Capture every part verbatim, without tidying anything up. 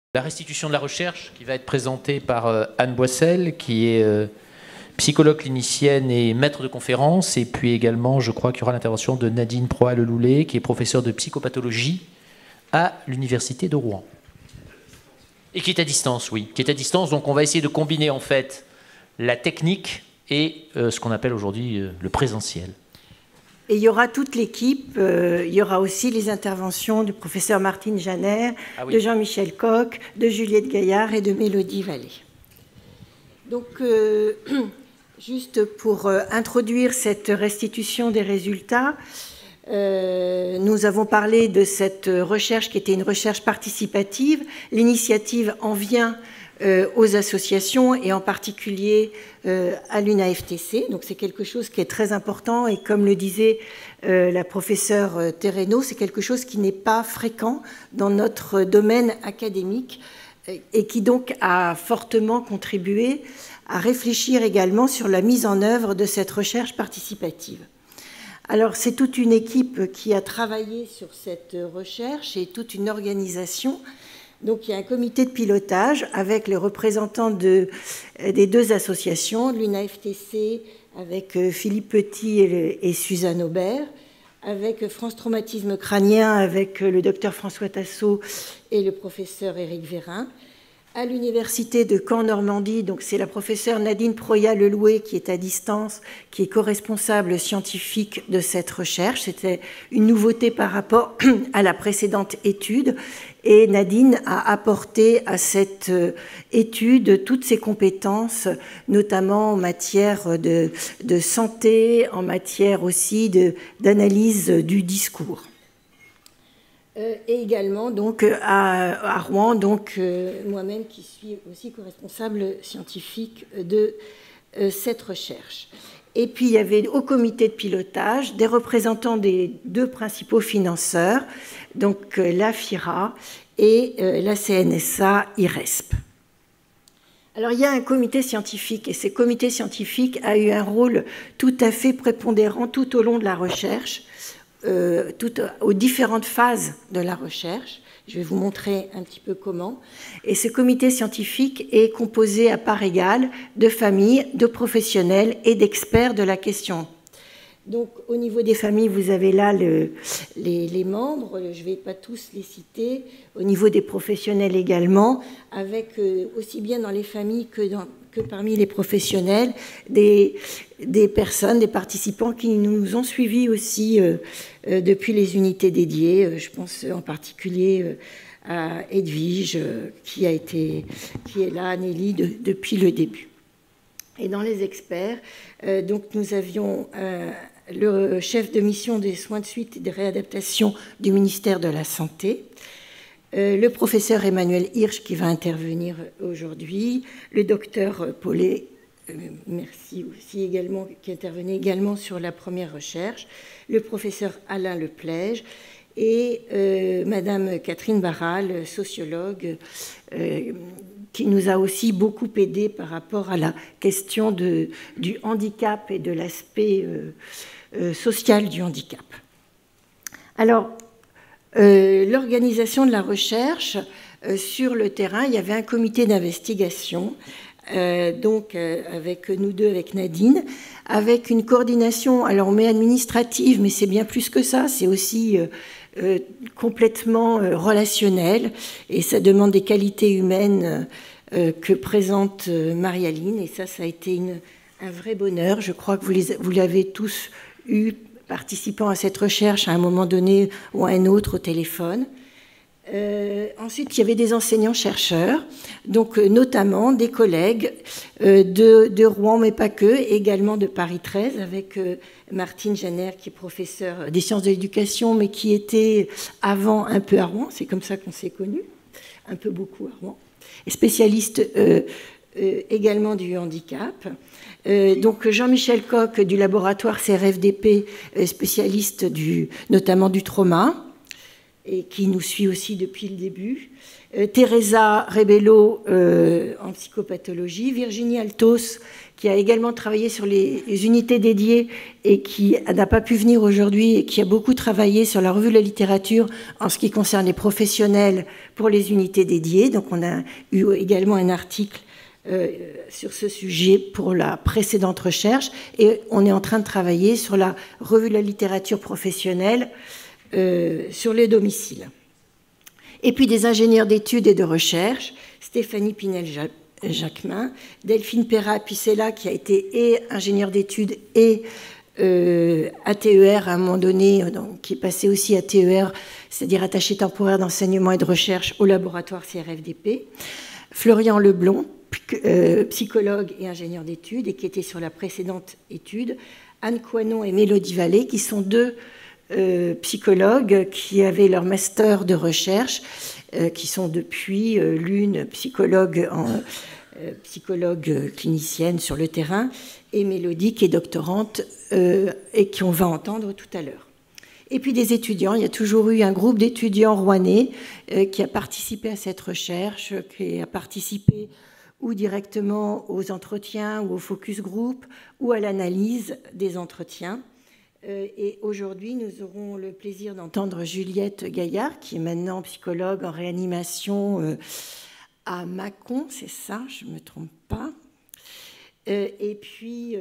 La restitution de la recherche qui va être présentée par euh, Anne Boissel, qui est euh, psychologue clinicienne et maître de conférence, et puis également, je crois qu'il y aura l'intervention de Nadine Proal-Loulet, qui est professeure de psychopathologie à l'Université de Rouen. Et qui est à distance, oui, qui est à distance. Donc on va essayer de combiner en fait la technique et euh, ce qu'on appelle aujourd'hui euh, le présentiel. Et il y aura toute l'équipe, euh, il y aura aussi les interventions du professeur Martine Janer, ah oui. de Jean-Michel Coq, de Juliette Gaillard et de Mélodie Vallée. Donc, euh, juste pour euh, introduire cette restitution des résultats, euh, nous avons parlé de cette recherche qui était une recherche participative. L'initiative en vient Euh, aux associations et en particulier euh, à l'U N A F T C. Donc c'est quelque chose qui est très important et comme le disait euh, la professeure euh, Terreno, c'est quelque chose qui n'est pas fréquent dans notre domaine académique euh, et qui donc a fortement contribué à réfléchir également sur la mise en œuvre de cette recherche participative. Alors c'est toute une équipe qui a travaillé sur cette recherche et toute une organisation. Donc, il y a un comité de pilotage avec les représentants de, des deux associations, l'U N A F T C avec Philippe Petit et, le, et Suzanne Aubert, avec France Traumatisme Crânien avec le docteur François Tassot et le professeur Éric Vérin. À l'université de Caen-Normandie, donc c'est la professeure Nadine Proal-Louet qui est à distance, qui est co-responsable scientifique de cette recherche. C'était une nouveauté par rapport à la précédente étude. Et Nadine a apporté à cette étude toutes ses compétences, notamment en matière de, de santé, en matière aussi de, d'analyse du discours. Euh, et également donc à, à Rouen, donc euh, moi-même qui suis aussi co-responsable scientifique de euh, cette recherche. Et puis il y avait au comité de pilotage des représentants des deux principaux financeurs, donc euh, la FIRA et euh, la C N S A IRESP. Alors il y a un comité scientifique et ce comité scientifique a eu un rôle tout à fait prépondérant tout au long de la recherche. Euh, toutes, aux différentes phases de la recherche. Je vais vous montrer un petit peu comment. Et ce comité scientifique est composé à part égale de familles, de professionnels et d'experts de la question. Donc, au niveau des familles, vous avez là le, les, les membres, je ne vais pas tous les citer, au niveau des professionnels également, avec euh, aussi bien dans les familles que, dans, que parmi les professionnels, des, des personnes, des participants qui nous ont suivis aussi euh, euh, depuis les unités dédiées. Euh, je pense en particulier euh, à Edwige, euh, qui, a été, qui est là, Nelly, de, depuis le début. Et dans les experts, euh, donc nous avions euh, le chef de mission des soins de suite et des réadaptations du ministère de la Santé, euh, le professeur Emmanuel Hirsch qui va intervenir aujourd'hui, le docteur Paulet, euh, merci aussi également, qui intervenait également sur la première recherche, le professeur Alain Leplège et euh, Madame Catherine Barral, sociologue, euh, qui nous a aussi beaucoup aidé par rapport à la question de, du handicap et de l'aspect euh, euh, social du handicap. Alors, euh, l'organisation de la recherche euh, sur le terrain, il y avait un comité d'investigation, euh, donc euh, avec nous deux, avec Nadine, avec une coordination, alors on met administrative, mais c'est bien plus que ça, c'est aussi euh, euh, complètement euh, relationnel, et ça demande des qualités humaines euh, que présente euh, Marie-Aline, et ça, ça a été une, un vrai bonheur. Je crois que vous, les, vous l'avez tous eu, participant à cette recherche à un moment donné ou à un autre au téléphone. Euh, ensuite, il y avait des enseignants-chercheurs, donc euh, notamment des collègues euh, de, de Rouen, mais pas que, également de Paris treize, avec euh, Martine Janer, qui est professeure des sciences de l'éducation, mais qui était avant un peu à Rouen, c'est comme ça qu'on s'est connus, un peu beaucoup à Rouen, et spécialiste euh, euh, également du handicap. Euh, donc Jean-Michel Coq du laboratoire C R F D P, euh, spécialiste du, notamment du trauma. et qui nous suit aussi depuis le début. Euh, Teresa Rebello euh, en psychopathologie, Virginie Altos qui a également travaillé sur les, les unités dédiées et qui n'a pas pu venir aujourd'hui et qui a beaucoup travaillé sur la revue de la littérature en ce qui concerne les professionnels pour les unités dédiées. Donc on a eu également un article euh, sur ce sujet pour la précédente recherche et on est en train de travailler sur la revue de la littérature professionnelle euh, sur les domiciles. Et puis des ingénieurs d'études et de recherche, Stéphanie Pinel-Jacquemin, Delphine Perra-Picella, qui a été et ingénieure d'études et euh, A T E R à un moment donné, donc, qui est passé aussi à T E R, c'est-à-dire attaché temporaire d'enseignement et de recherche au laboratoire C R F D P, Florian Leblond, euh, psychologue et ingénieur d'études, et qui était sur la précédente étude, Anne Coinon et Mélodie Vallée, qui sont deux Euh, psychologues qui avaient leur master de recherche, euh, qui sont depuis euh, l'une psychologue, en, euh, psychologue clinicienne sur le terrain, et Mélodie qui est doctorante euh, et qu'on va entendre tout à l'heure. Et puis des étudiants, il y a toujours eu un groupe d'étudiants rouennais euh, qui a participé à cette recherche, qui a participé ou directement aux entretiens ou au focus group ou à l'analyse des entretiens. Et aujourd'hui, nous aurons le plaisir d'entendre Juliette Gaillard, qui est maintenant psychologue en réanimation à Mâcon, c'est ça, je ne me trompe pas. Et puis,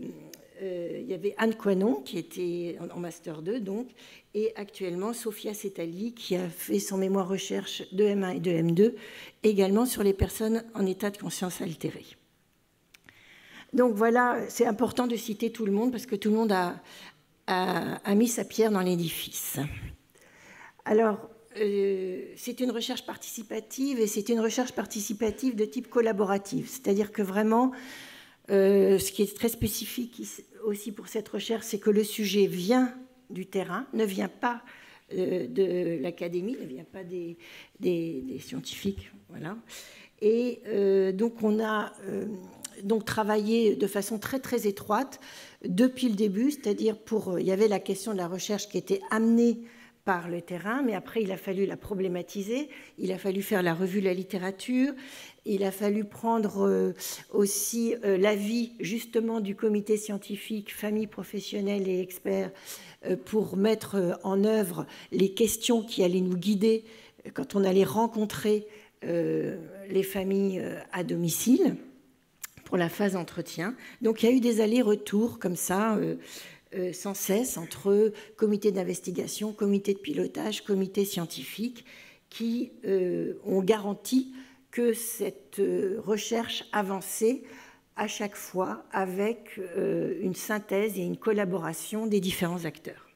il y avait Anne Coinon, qui était en Master deux, donc, et actuellement Sophia Setali, qui a fait son mémoire recherche de M un et de M deux, également sur les personnes en état de conscience altérée. Donc voilà, c'est important de citer tout le monde, parce que tout le monde a... A, a mis sa pierre dans l'édifice. Alors, euh, c'est une recherche participative et c'est une recherche participative de type collaboratif. C'est-à-dire que vraiment, euh, ce qui est très spécifique aussi pour cette recherche, c'est que le sujet vient du terrain, ne vient pas euh, de l'académie, ne vient pas des, des, des scientifiques. Voilà. Et euh, donc, on a euh, donc travaillé de façon très, très étroite depuis le début, c'est-à-dire pour, il y avait la question de la recherche qui était amenée par le terrain, mais après il a fallu la problématiser, il a fallu faire la revue de la littérature, il a fallu prendre aussi l'avis justement du comité scientifique, famille professionnelle et experts pour mettre en œuvre les questions qui allaient nous guider quand on allait rencontrer les familles à domicile pour la phase entretien. Donc il y a eu des allers-retours comme ça, euh, euh, sans cesse, entre comité d'investigation, comité de pilotage, comité scientifique, qui euh, ont garanti que cette euh, recherche avançait à chaque fois avec euh, une synthèse et une collaboration des différents acteurs.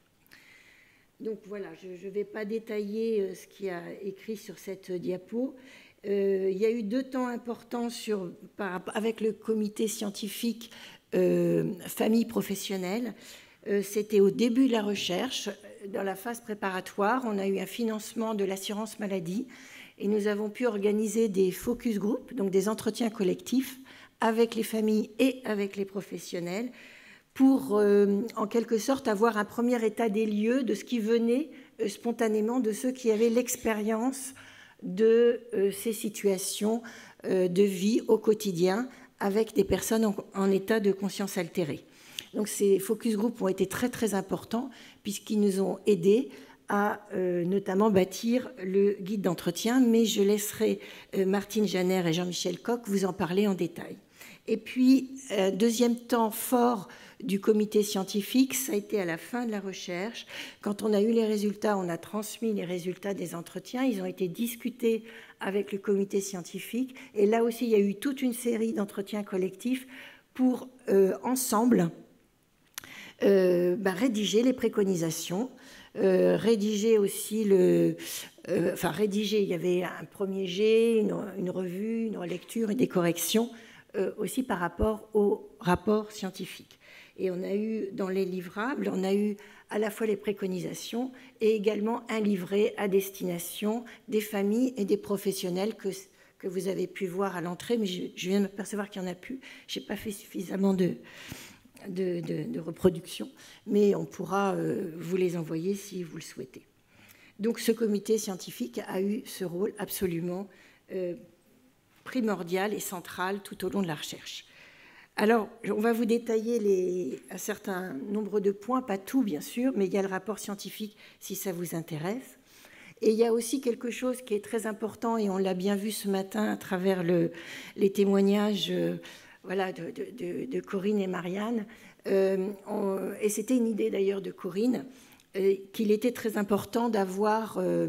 Donc voilà, je ne vais pas détailler ce qu'il y a écrit sur cette diapo. Euh, il y a eu deux temps importants sur, par, avec le comité scientifique euh, famille professionnelle. Euh, C'était au début de la recherche. Dans la phase préparatoire, on a eu un financement de l'assurance maladie et nous avons pu organiser des focus group, donc des entretiens collectifs avec les familles et avec les professionnels pour, euh, en quelque sorte, avoir un premier état des lieux de ce qui venait euh, spontanément de ceux qui avaient l'expérience de euh, ces situations euh, de vie au quotidien avec des personnes en, en état de conscience altérée. Donc ces focus group ont été très très importants puisqu'ils nous ont aidés à euh, notamment bâtir le guide d'entretien, mais je laisserai euh, Martine Janer et Jean-Michel Coq vous en parler en détail. Et puis, euh, deuxième temps fort du comité scientifique, ça a été à la fin de la recherche. Quand on a eu les résultats, on a transmis les résultats des entretiens. Ils ont été discutés avec le comité scientifique. Et là aussi, il y a eu toute une série d'entretiens collectifs pour, euh, ensemble, euh, bah, rédiger les préconisations, euh, rédiger aussi le... Euh, enfin, rédiger, il y avait un premier jet, une, une revue, une relecture et des corrections, euh, aussi par rapport au rapport scientifique. Et on a eu, dans les livrables, on a eu à la fois les préconisations et également un livret à destination des familles et des professionnels que, que vous avez pu voir à l'entrée, mais je, je viens de m'apercevoir qu'il n'y en a plus. Je n'ai pas fait suffisamment de, de, de, de reproduction, mais on pourra euh, vous les envoyer si vous le souhaitez. Donc ce comité scientifique a eu ce rôle absolument euh, primordial et central tout au long de la recherche. Alors, on va vous détailler les, un certain nombre de points, pas tout bien sûr, mais il y a le rapport scientifique si ça vous intéresse. Et il y a aussi quelque chose qui est très important, et on l'a bien vu ce matin à travers le, les témoignages euh, voilà, de, de, de Corinne et Marianne. Euh, on, et c'était une idée d'ailleurs de Corinne, euh, qu'il était très important d'avoir, euh,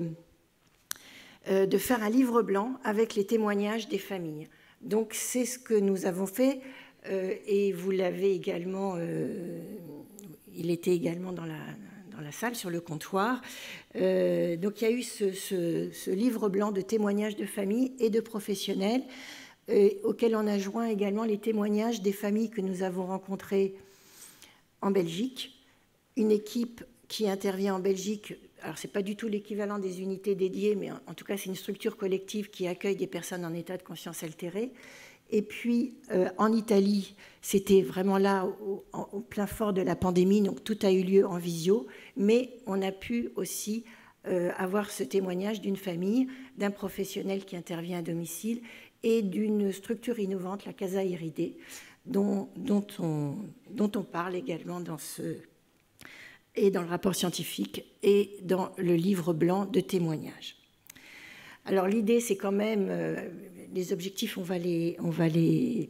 euh, de faire un livre blanc avec les témoignages des familles. Donc c'est ce que nous avons fait, euh, et vous l'avez également, euh, il était également dans la... dans la salle, sur le comptoir. Euh, donc il y a eu ce, ce, ce livre blanc de témoignages de familles et de professionnels, euh, auquel on a joint également les témoignages des familles que nous avons rencontrées en Belgique. Une équipe qui intervient en Belgique, alors ce n'est pas du tout l'équivalent des unités dédiées, mais en, en tout cas c'est une structure collective qui accueille des personnes en état de conscience altérée. Et puis, euh, en Italie, c'était vraiment là, au, au plein fort de la pandémie, donc tout a eu lieu en visio, mais on a pu aussi euh, avoir ce témoignage d'une famille, d'un professionnel qui intervient à domicile et d'une structure innovante, la Casa Iridé, dont, dont, on, dont on parle également dans ce, et dans le rapport scientifique et dans le livre blanc de témoignages. Alors l'idée, c'est quand même, euh, les objectifs, on va les, on va les,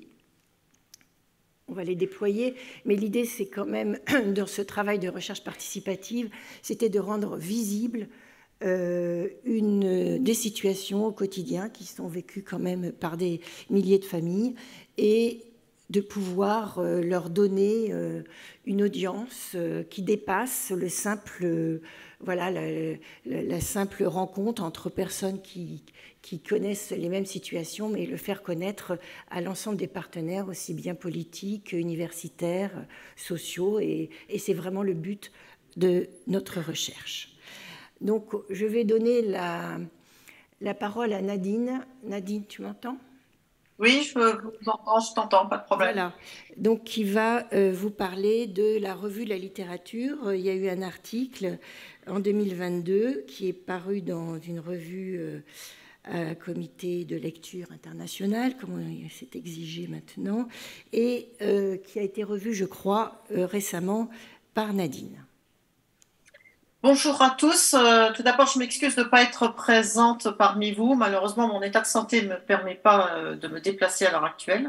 on va les déployer, mais l'idée, c'est quand même, dans ce travail de recherche participative, c'était de rendre visible euh, une, des situations au quotidien qui sont vécues quand même par des milliers de familles, et de pouvoir euh, leur donner euh, une audience euh, qui dépasse le simple... Euh, Voilà, la, la, la simple rencontre entre personnes qui, qui connaissent les mêmes situations, mais le faire connaître à l'ensemble des partenaires, aussi bien politiques, universitaires, sociaux, et, et c'est vraiment le but de notre recherche. Donc, je vais donner la, la parole à Nadine. Nadine, tu m'entends ? Oui, je vous entends, je t'entends, pas de problème. Voilà, donc qui va euh, vous parler de la revue de la littérature. Il y a eu un article en deux mille vingt-deux qui est paru dans une revue euh, à comité de lecture internationale, comme c'est exigé maintenant, et euh, qui a été revu, je crois, euh, récemment par Nadine. Bonjour à tous. Euh, tout d'abord, je m'excuse de ne pas être présente parmi vous. Malheureusement, mon état de santé ne me permet pas euh, de me déplacer à l'heure actuelle.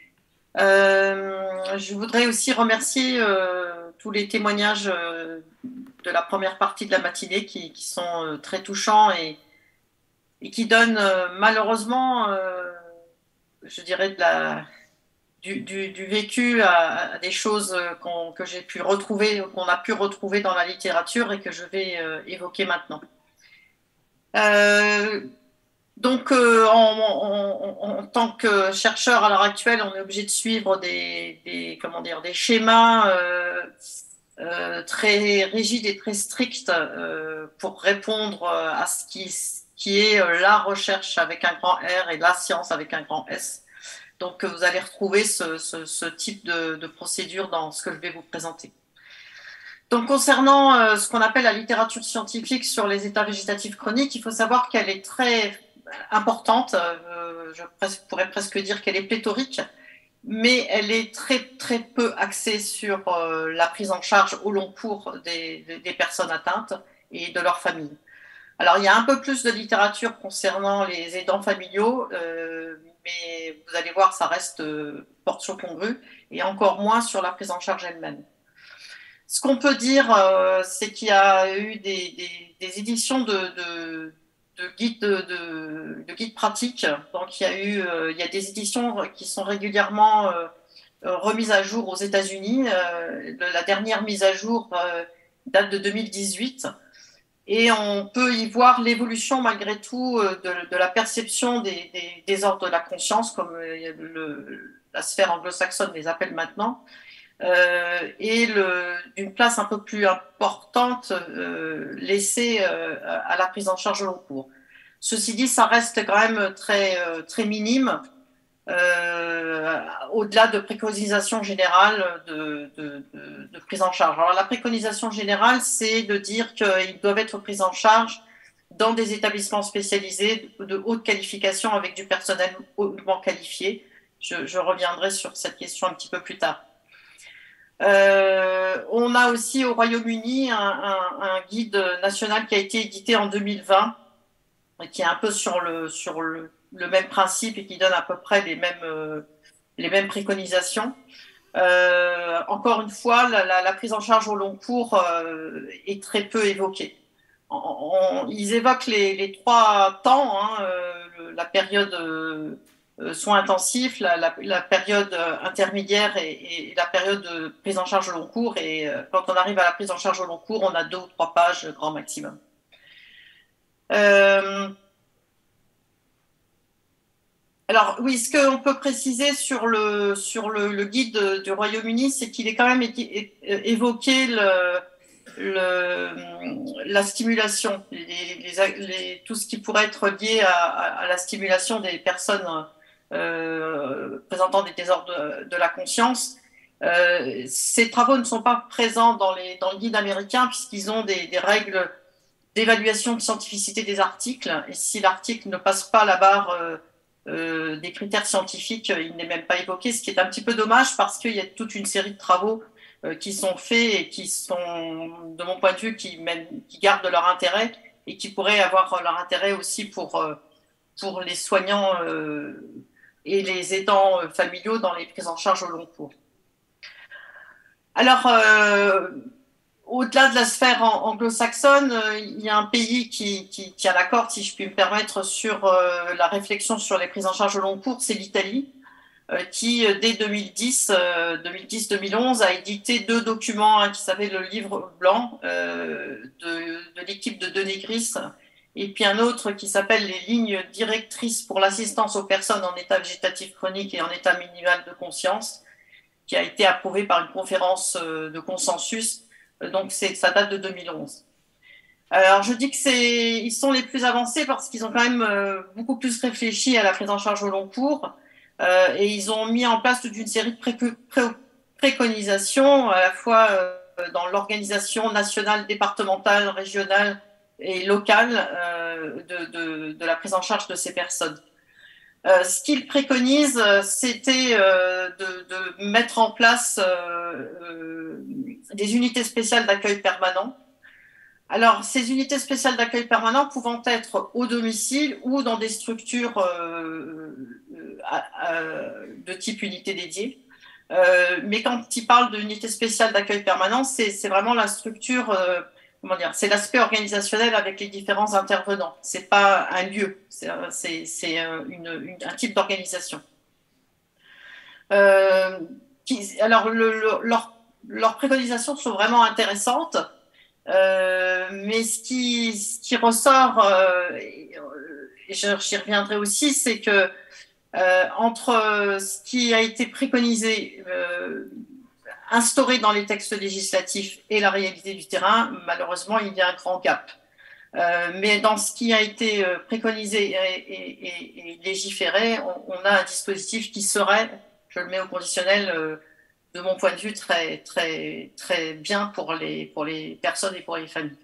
Euh, je voudrais aussi remercier euh, tous les témoignages euh, de la première partie de la matinée qui, qui sont euh, très touchants et, et qui donnent euh, malheureusement, euh, je dirais, de la... Du, du, du vécu à, à des choses qu'on, que j'ai pu retrouver, qu'on a pu retrouver dans la littérature et que je vais euh, évoquer maintenant. Euh, donc, euh, en, en, en, en tant que chercheur à l'heure actuelle, on est obligé de suivre des, des, comment dire, des schémas euh, euh, très rigides et très stricts euh, pour répondre à ce qui, qui est la recherche avec un grand R et la science avec un grand S. Donc, vous allez retrouver ce, ce, ce type de, de procédure dans ce que je vais vous présenter. Donc, concernant euh, ce qu'on appelle la littérature scientifique sur les états végétatifs chroniques, il faut savoir qu'elle est très importante. Euh, je presque, pourrais presque dire qu'elle est pléthorique, mais elle est très, très peu axée sur euh, la prise en charge au long cours des, des, des personnes atteintes et de leurs familles. Alors, il y a un peu plus de littérature concernant les aidants familiaux, euh, mais vous allez voir, ça reste euh, porte sur congrue, et encore moins sur la prise en charge elle-même. Ce qu'on peut dire, euh, c'est qu'il y a eu des, des, des éditions de, de, de, guides, de, de, de guides pratiques. Donc, il y a eu, euh, il y a des éditions qui sont régulièrement euh, remises à jour aux États-Unis. Euh, la dernière mise à jour euh, date de deux mille dix-huit. Et on peut y voir l'évolution malgré tout de, de la perception des, des, des ordres de la conscience, comme le, la sphère anglo-saxonne les appelle maintenant, euh, et le, une place un peu plus importante euh, laissée euh, à la prise en charge au long cours. Ceci dit, ça reste quand même très, très minime, euh, au-delà de préconisations générales de, de, de, de prise en charge. Alors, la préconisation générale, c'est de dire qu'ils doivent être pris en charge dans des établissements spécialisés de, de haute qualification avec du personnel hautement qualifié. Je, je reviendrai sur cette question un petit peu plus tard. Euh, on a aussi au Royaume-Uni un, un, un guide national qui a été édité en deux mille vingt, qui est un peu sur le, sur le, le même principe et qui donne à peu près les mêmes, euh, les mêmes préconisations. Euh, encore une fois, la, la, la prise en charge au long cours euh, est très peu évoquée. On, on, ils évoquent les, les trois temps, hein, euh, la période euh, soins intensifs, la, la, la période intermédiaire et, et la période de prise en charge au long cours. Et euh, quand on arrive à la prise en charge au long cours, on a deux ou trois pages grand maximum. Euh, Alors oui, ce qu'on peut préciser sur le, sur le, le guide de, du Royaume-Uni, c'est qu'il est quand même é, é, évoqué le, le, la stimulation, les, les, les, tout ce qui pourrait être lié à, à la stimulation des personnes euh, présentant des désordres de, de la conscience. Euh, ces travaux ne sont pas présents dans, les, dans le guide américain puisqu'ils ont des, des règles d'évaluation de scientificité des articles. Et si l'article ne passe pas la barre euh, Euh, des critères scientifiques, euh, il n'est même pas évoqué, ce qui est un petit peu dommage parce qu'il y a toute une série de travaux euh, qui sont faits et qui sont, de mon point de vue, qui, mènent, qui gardent leur intérêt et qui pourraient avoir leur intérêt aussi pour, euh, pour les soignants euh, et les aidants euh, familiaux dans les prises en charge au long cours. Alors, euh, au-delà de la sphère anglo-saxonne, euh, il y a un pays qui, qui tient la corde, si je puis me permettre, sur euh, la réflexion sur les prises en charge au long cours, c'est l'Italie, euh, qui, dès deux mille dix deux mille onze, a édité deux documents, hein, qui s'appelle le livre blanc euh, de, de l'équipe de Denegris, et puis un autre qui s'appelle les lignes directrices pour l'assistance aux personnes en état végétatif chronique et en état minimal de conscience, qui a été approuvé par une conférence de consensus. Donc, ça date de deux mille onze. Alors, je dis qu'ils sont les plus avancés parce qu'ils ont quand même euh, beaucoup plus réfléchi à la prise en charge au long cours euh, et ils ont mis en place toute une série de pré pré préconisations à la fois euh, dans l'organisation nationale, départementale, régionale et locale euh, de, de, de la prise en charge de ces personnes. Euh, ce qu'ils préconisent, c'était euh, de, de mettre en place euh, euh, des unités spéciales d'accueil permanent. Alors, ces unités spéciales d'accueil permanent pouvant être au domicile ou dans des structures euh, euh, de type unité dédiée. Euh, mais quand ils parlent d'unité spéciale d'accueil permanent, c'est vraiment la structure... Euh, comment dire, c'est l'aspect organisationnel avec les différents intervenants. C'est pas un lieu, c'est une, une, un type d'organisation. Euh, alors, le, le, leur, leurs préconisations sont vraiment intéressantes, euh, mais ce qui, ce qui ressort, euh, et, et j'y reviendrai aussi, c'est que euh, entre ce qui a été préconisé, euh, instauré dans les textes législatifs et la réalité du terrain, malheureusement, il y a un grand gap. Euh, mais dans ce qui a été préconisé et, et, et, et légiféré, on, on a un dispositif qui serait, je le mets au conditionnel, euh, de mon point de vue, très, très, très bien pour les, pour les personnes et pour les familles.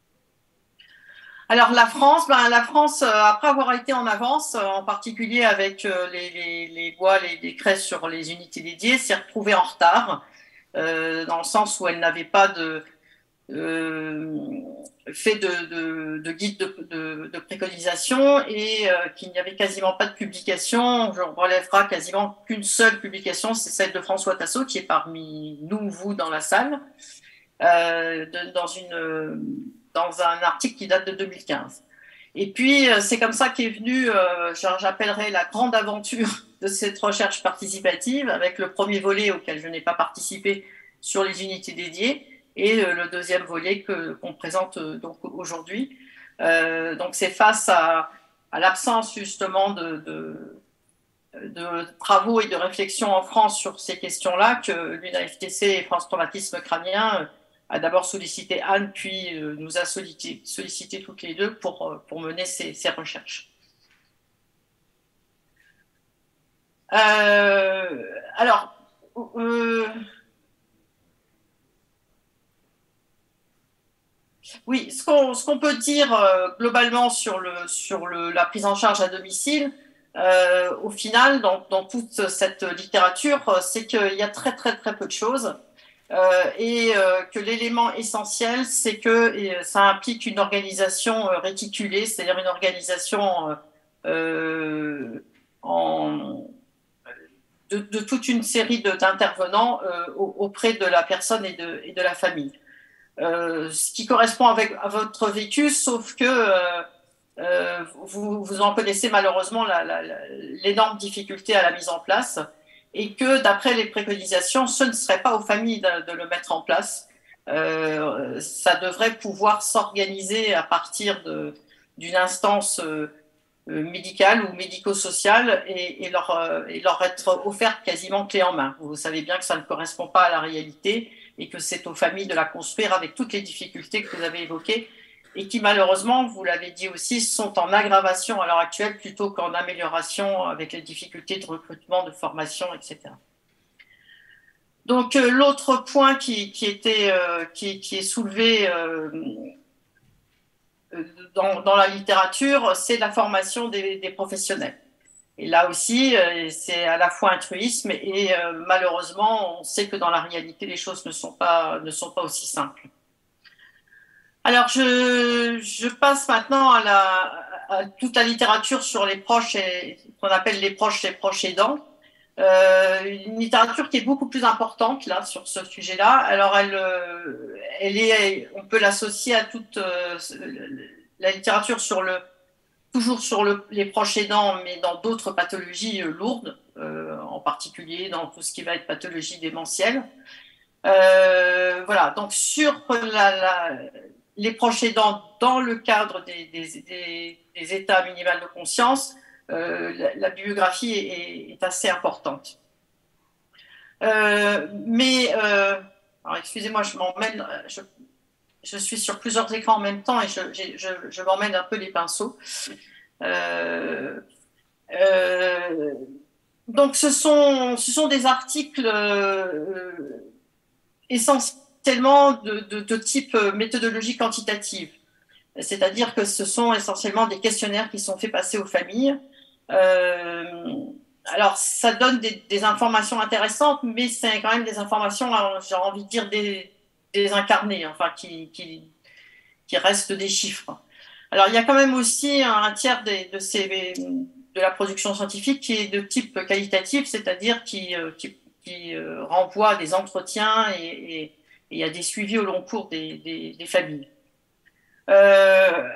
Alors la France, ben, la France, euh, après avoir été en avance, euh, en particulier avec euh, les, les, les lois, les décrets sur les unités dédiées, s'est retrouvée en retard. Euh, dans le sens où elle n'avait pas de, euh, fait de, de, de guide de, de, de préconisation et euh, qu'il n'y avait quasiment pas de publication. Je relèvera quasiment qu'une seule publication, c'est celle de François Tassot, qui est parmi nous, vous, dans la salle, euh, de, dans, une, dans un article qui date de deux mille quinze. Et puis, c'est comme ça qu'est venue, euh, j'appellerais la grande aventure de cette recherche participative, avec le premier volet auquel je n'ai pas participé sur les unités dédiées, et euh, le deuxième volet que, qu'on présente euh, donc aujourd'hui. Euh, donc, c'est face à, à l'absence justement de, de, de travaux et de réflexions en France sur ces questions-là que l'U N A F T C et France Traumatisme Crânien euh, a d'abord sollicité Anne, puis euh, nous a sollicité, sollicité toutes les deux pour, pour mener ces, ces recherches. Euh, alors, euh, Oui, ce qu'on ce qu'on peut dire euh, globalement sur, le, sur le, la prise en charge à domicile, euh, au final, dans, dans toute cette littérature, c'est qu'il y a très très très peu de choses euh, et euh, que l'élément essentiel, c'est que ça implique une organisation euh, réticulée, c'est-à-dire une organisation euh, en, de, de toute une série d'intervenants euh, auprès de la personne et de, et de la famille. Euh, ce qui correspond avec, à votre vécu, sauf que euh, euh, vous, vous en connaissez malheureusement l'énorme difficulté à la mise en place et que d'après les préconisations, ce ne serait pas aux familles de, de le mettre en place. Euh, ça devrait pouvoir s'organiser à partir d'une instance euh, médicale ou médico-sociale et, et, leur, euh, et leur être offerte quasiment clé en main. Vous savez bien que ça ne correspond pas à la réalité et que c'est aux familles de la construire avec toutes les difficultés que vous avez évoquées et qui malheureusement, vous l'avez dit aussi, sont en aggravation à l'heure actuelle plutôt qu'en amélioration avec les difficultés de recrutement, de formation, et cetera. Donc euh, l'autre point qui, qui, était, euh, qui, qui est soulevé euh, dans, dans la littérature, c'est la formation des, des professionnels. Et là aussi, euh, c'est à la fois un truisme et euh, malheureusement, on sait que dans la réalité, les choses ne sont pas, ne sont pas aussi simples. Alors, je, je passe maintenant à, la, à toute la littérature sur les proches, et qu'on appelle les proches et proches aidants. Euh, une littérature qui est beaucoup plus importante là sur ce sujet-là. Alors, elle, elle est, on peut l'associer à toute euh, la littérature sur le toujours sur le, les proches aidants, mais dans d'autres pathologies euh, lourdes, euh, en particulier dans tout ce qui va être pathologie démentielle. Euh, voilà, donc sur la, la, les proches aidants dans le cadre des, des, des, des états minimaux de conscience, euh, la, la bibliographie est, est assez importante. Euh, mais, euh, alors excusez-moi, je m'emmène, je, je suis sur plusieurs écrans en même temps et je, je, je m'emmène un peu les pinceaux. Euh, euh, donc ce sont, ce sont des articles euh, essentiellement de, de, de type méthodologie quantitative, c'est-à-dire que ce sont essentiellement des questionnaires qui sont faits passer aux familles. Euh, alors ça donne des, des informations intéressantes, mais c'est quand même des informations, j'ai envie de dire des, des incarnées, enfin qui, qui, qui restent des chiffres. Alors, il y a quand même aussi un tiers de, de, ces, de la production scientifique qui est de type qualitatif, c'est-à-dire qui, qui, qui renvoie à des entretiens et, et, et à des suivis au long cours des, des, des familles. Euh,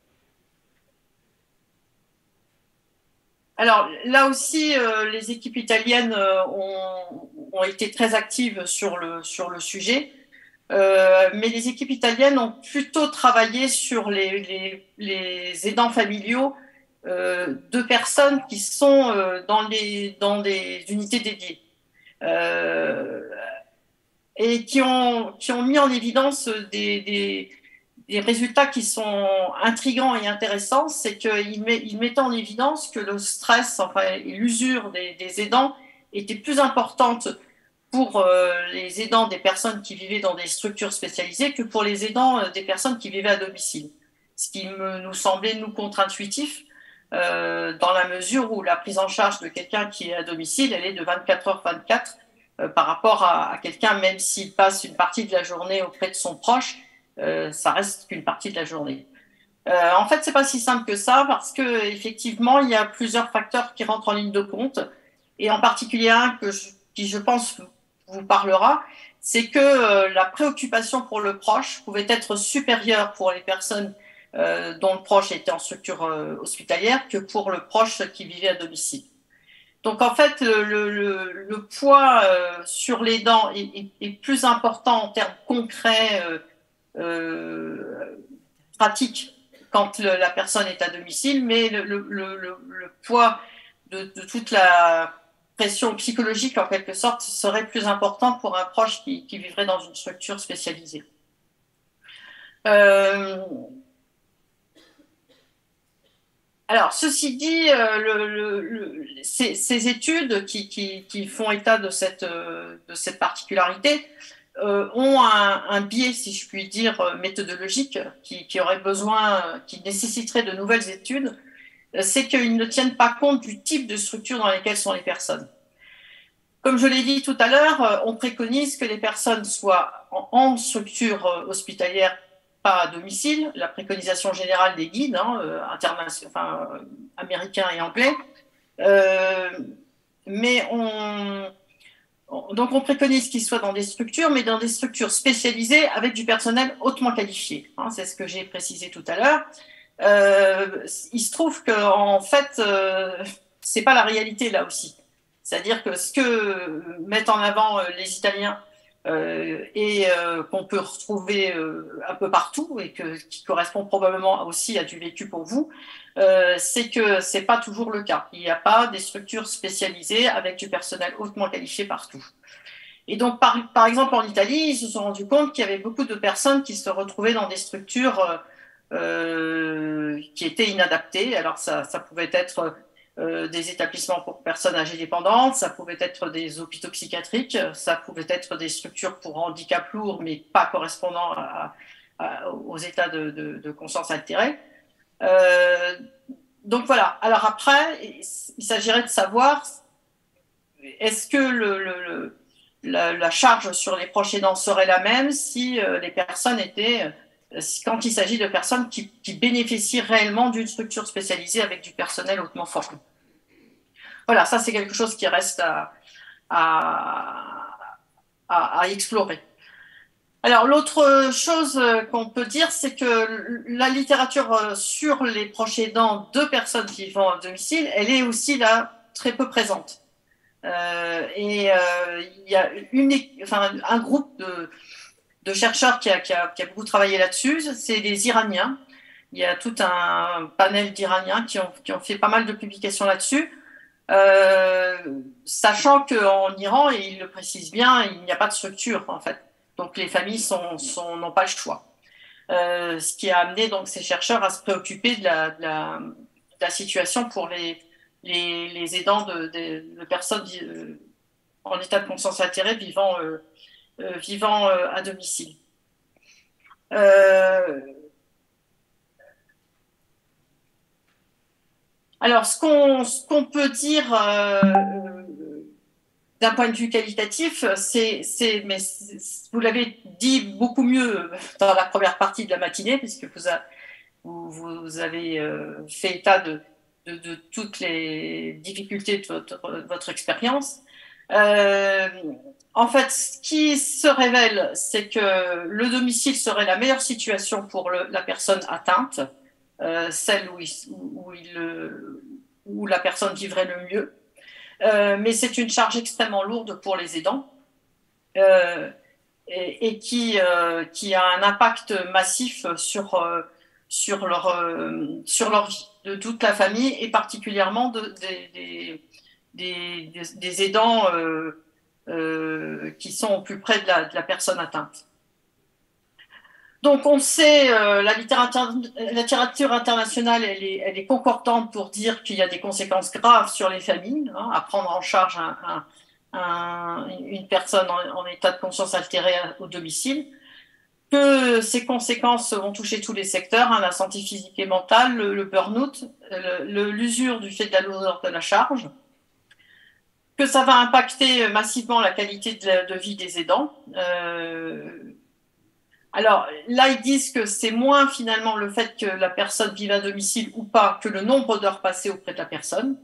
alors, là aussi, euh, les équipes italiennes ont, ont été très actives sur le, sur le sujet. Euh, mais les équipes italiennes ont plutôt travaillé sur les, les, les aidants familiaux euh, de personnes qui sont euh, dans, les, dans des unités dédiées euh, et qui ont, qui ont mis en évidence des, des, des résultats qui sont intrigants et intéressants. C'est qu'ils met, ils mettaient en évidence que le stress, enfin, et l'usure des, des aidants était plus importante pour euh, les aidants des personnes qui vivaient dans des structures spécialisées que pour les aidants euh, des personnes qui vivaient à domicile. Ce qui me, nous semblait, nous, contre-intuitif, euh, dans la mesure où la prise en charge de quelqu'un qui est à domicile, elle est de vingt-quatre heures vingt-quatre euh, par rapport à, à quelqu'un, même s'il passe une partie de la journée auprès de son proche, euh, ça reste qu'une partie de la journée. Euh, en fait, c'est pas si simple que ça, parce que effectivement, il y a plusieurs facteurs qui rentrent en ligne de compte, et en particulier un que je, qui, je pense, vous parlera, c'est que euh, la préoccupation pour le proche pouvait être supérieure pour les personnes euh, dont le proche était en structure euh, hospitalière que pour le proche qui vivait à domicile. Donc en fait, le, le, le poids euh, sur les dents est, est, est plus important en termes concrets, euh, euh, pratiques, quand le, la personne est à domicile, mais le, le, le, le poids de, de toute la pression psychologique, en quelque sorte, serait plus important pour un proche qui, qui vivrait dans une structure spécialisée. Euh... Alors, ceci dit, euh, le, le, le, ces, ces études qui, qui, qui font état de cette, de cette particularité euh, ont un, un biais, si je puis dire, méthodologique, qui, qui aurait besoin, qui nécessiterait de nouvelles études, c'est qu'ils ne tiennent pas compte du type de structure dans lesquelles sont les personnes. Comme je l'ai dit tout à l'heure, on préconise que les personnes soient en, en structure hospitalière, pas à domicile, la préconisation générale des guides, hein, enfin, américains et anglais. Euh, mais on, on, donc on préconise qu'ils soient dans des structures, mais dans des structures spécialisées avec du personnel hautement qualifié. Hein, c'est ce que j'ai précisé tout à l'heure. Euh, il se trouve qu'en fait, euh, c'est pas la réalité là aussi. C'est-à-dire que ce que mettent en avant les Italiens euh, et euh, qu'on peut retrouver euh, un peu partout et que, qui correspond probablement aussi à du vécu pour vous, euh, c'est que c'est pas toujours le cas. Il n'y a pas des structures spécialisées avec du personnel hautement qualifié partout. Et donc, par, par exemple, en Italie, ils se sont rendus compte qu'il y avait beaucoup de personnes qui se retrouvaient dans des structures euh, qui étaient inadaptées. Alors, ça, ça pouvait être Euh, des établissements pour personnes âgées dépendantes, ça pouvait être des hôpitaux psychiatriques, ça pouvait être des structures pour handicap lourd, mais pas correspondant à, à, aux états de, de, de conscience altérée. Euh, donc voilà. Alors après, il s'agirait de savoir est-ce que le, le, le, la, la charge sur les proches aidants serait la même si euh, les personnes étaient, euh, quand il s'agit de personnes qui, qui bénéficient réellement d'une structure spécialisée avec du personnel hautement formé. Voilà, ça c'est quelque chose qui reste à, à, à, à explorer. Alors l'autre chose qu'on peut dire, c'est que la littérature sur les proches aidants de personnes vivant à domicile, elle est aussi là très peu présente. Euh, et euh, il y a une, enfin, un groupe de, de chercheurs qui a, qui, a, qui a beaucoup travaillé là-dessus, c'est les Iraniens. Il y a tout un panel d'Iraniens qui ont, qui ont fait pas mal de publications là-dessus, euh, sachant qu'en Iran, et ils le précisent bien, il n'y a pas de structure en fait. Donc les familles sont, sont, n'ont pas le choix. Euh, ce qui a amené donc ces chercheurs à se préoccuper de la, de la, de la situation pour les, les, les aidants de, de, de personnes euh, en état de conscience altérée vivant, euh, euh, vivant euh, à domicile. Euh, alors, ce qu'on, ce qu'on peut dire euh, d'un point de vue qualitatif, c'est, c'est, mais c'est, vous l'avez dit beaucoup mieux dans la première partie de la matinée, puisque vous, a, vous, vous avez euh, fait état de, de, de toutes les difficultés de votre, votre expérience. Euh, en fait, ce qui se révèle, c'est que le domicile serait la meilleure situation pour le, la personne atteinte, euh, celle où, il, où, il, où la personne vivrait le mieux. Euh, mais c'est une charge extrêmement lourde pour les aidants euh, et, et qui, euh, qui a un impact massif sur, euh, sur, leur, euh, sur leur vie, de toute la famille et particulièrement de, de, de, des, des, des aidants euh, euh, qui sont au plus près de la, de la personne atteinte. Donc on sait, euh, la, littérature, la littérature internationale, elle est, elle est concordante pour dire qu'il y a des conséquences graves sur les familles, hein, à prendre en charge un, un, un, une personne en, en état de conscience altérée au domicile, que ces conséquences vont toucher tous les secteurs, hein, la santé physique et mentale, le, le burn-out, le, le, l'usure du fait de la lourdeur de la charge, que ça va impacter massivement la qualité de, de vie des aidants. Euh, alors là, ils disent que c'est moins finalement le fait que la personne vive à domicile ou pas que le nombre d'heures passées auprès de la personne.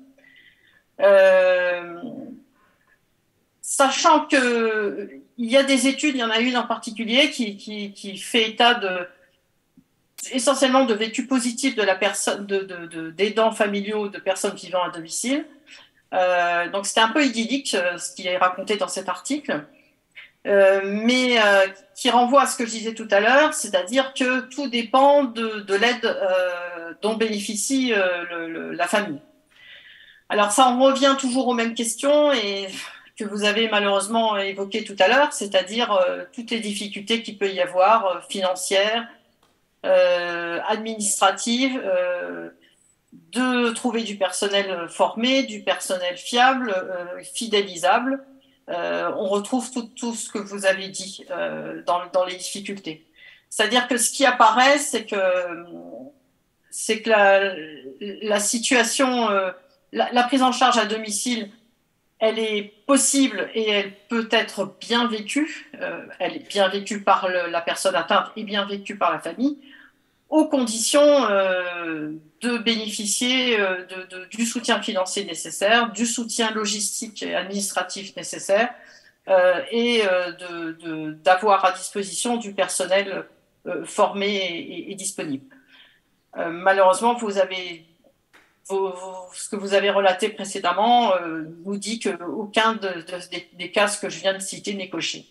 Euh, sachant qu'il y a des études, il y en a une en particulier qui, qui, qui fait état de, essentiellement de vécu positif de la personne, de, de, de, d'aidants familiaux de personnes vivant à domicile. Euh, donc c'était un peu idyllique euh, ce qui est raconté dans cet article, euh, mais euh, qui renvoie à ce que je disais tout à l'heure, c'est-à-dire que tout dépend de, de l'aide euh, dont bénéficie euh, le, le, la famille. Alors ça, on revient toujours aux mêmes questions et que vous avez malheureusement évoquées tout à l'heure, c'est-à-dire euh, toutes les difficultés qu'il peut y avoir, euh, financières, euh, administratives, euh, de trouver du personnel formé, du personnel fiable, euh, fidélisable, euh, on retrouve tout, tout ce que vous avez dit euh, dans, dans les difficultés. C'est-à-dire que ce qui apparaît, c'est que, c'est que la, la situation, euh, la, la prise en charge à domicile, elle est possible et elle peut être bien vécue. Euh, elle est bien vécue par le, la personne atteinte et bien vécue par la famille, aux conditions euh, de bénéficier euh, de, de, du soutien financier nécessaire, du soutien logistique et administratif nécessaire, euh, et euh, de, de, d'avoir à disposition du personnel euh, formé et, et, et disponible. Euh, malheureusement, vous avez, vous, vous, ce que vous avez relaté précédemment euh, nous dit qu'aucun de, de, des, des cases que je viens de citer n'est coché.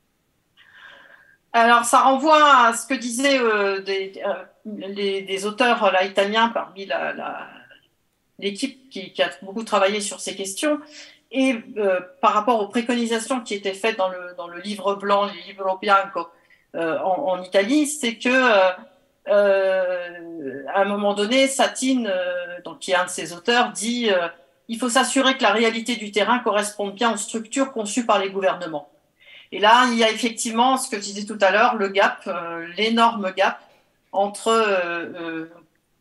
Alors, ça renvoie à ce que disaient euh, des, euh, les, des auteurs là, italiens parmi la, la, l'équipe qui, qui a beaucoup travaillé sur ces questions, et euh, par rapport aux préconisations qui étaient faites dans le, dans le livre blanc, le livre bianco euh, en, en Italie, c'est que euh, euh, à un moment donné, Satine, euh, donc, qui est un de ces auteurs, dit euh, il faut s'assurer que la réalité du terrain corresponde bien aux structures conçues par les gouvernements. Et là, il y a effectivement ce que je disais tout à l'heure, le gap, euh, l'énorme gap entre, euh, euh,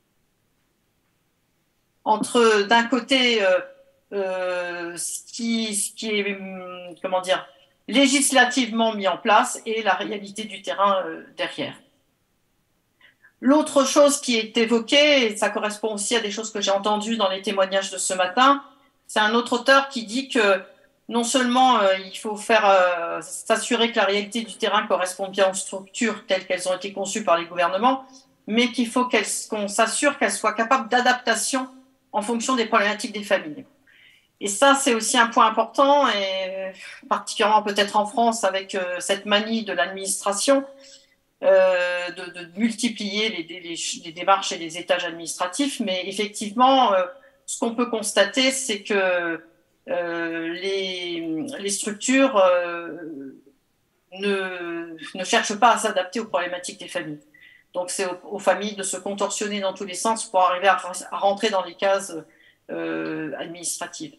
entre d'un côté, euh, euh, ce, qui, ce qui est, comment dire, législativement mis en place et la réalité du terrain euh, derrière. L'autre chose qui est évoquée, et ça correspond aussi à des choses que j'ai entendues dans les témoignages de ce matin, c'est un autre auteur qui dit que non seulement euh, il faut faire euh, s'assurer que la réalité du terrain correspond bien aux structures telles qu'elles ont été conçues par les gouvernements, mais qu'il faut qu'elles, qu'on s'assure qu'elles soient capables d'adaptation en fonction des problématiques des familles. Et ça, c'est aussi un point important, et particulièrement peut-être en France avec euh, cette manie de l'administration, euh, de, de multiplier les, les, les démarches et les étages administratifs. Mais effectivement, euh, ce qu'on peut constater, c'est que Euh, les, les structures euh, ne, ne cherchent pas à s'adapter aux problématiques des familles. Donc c'est aux, aux familles de se contorsionner dans tous les sens pour arriver à, à rentrer dans les cases euh, administratives.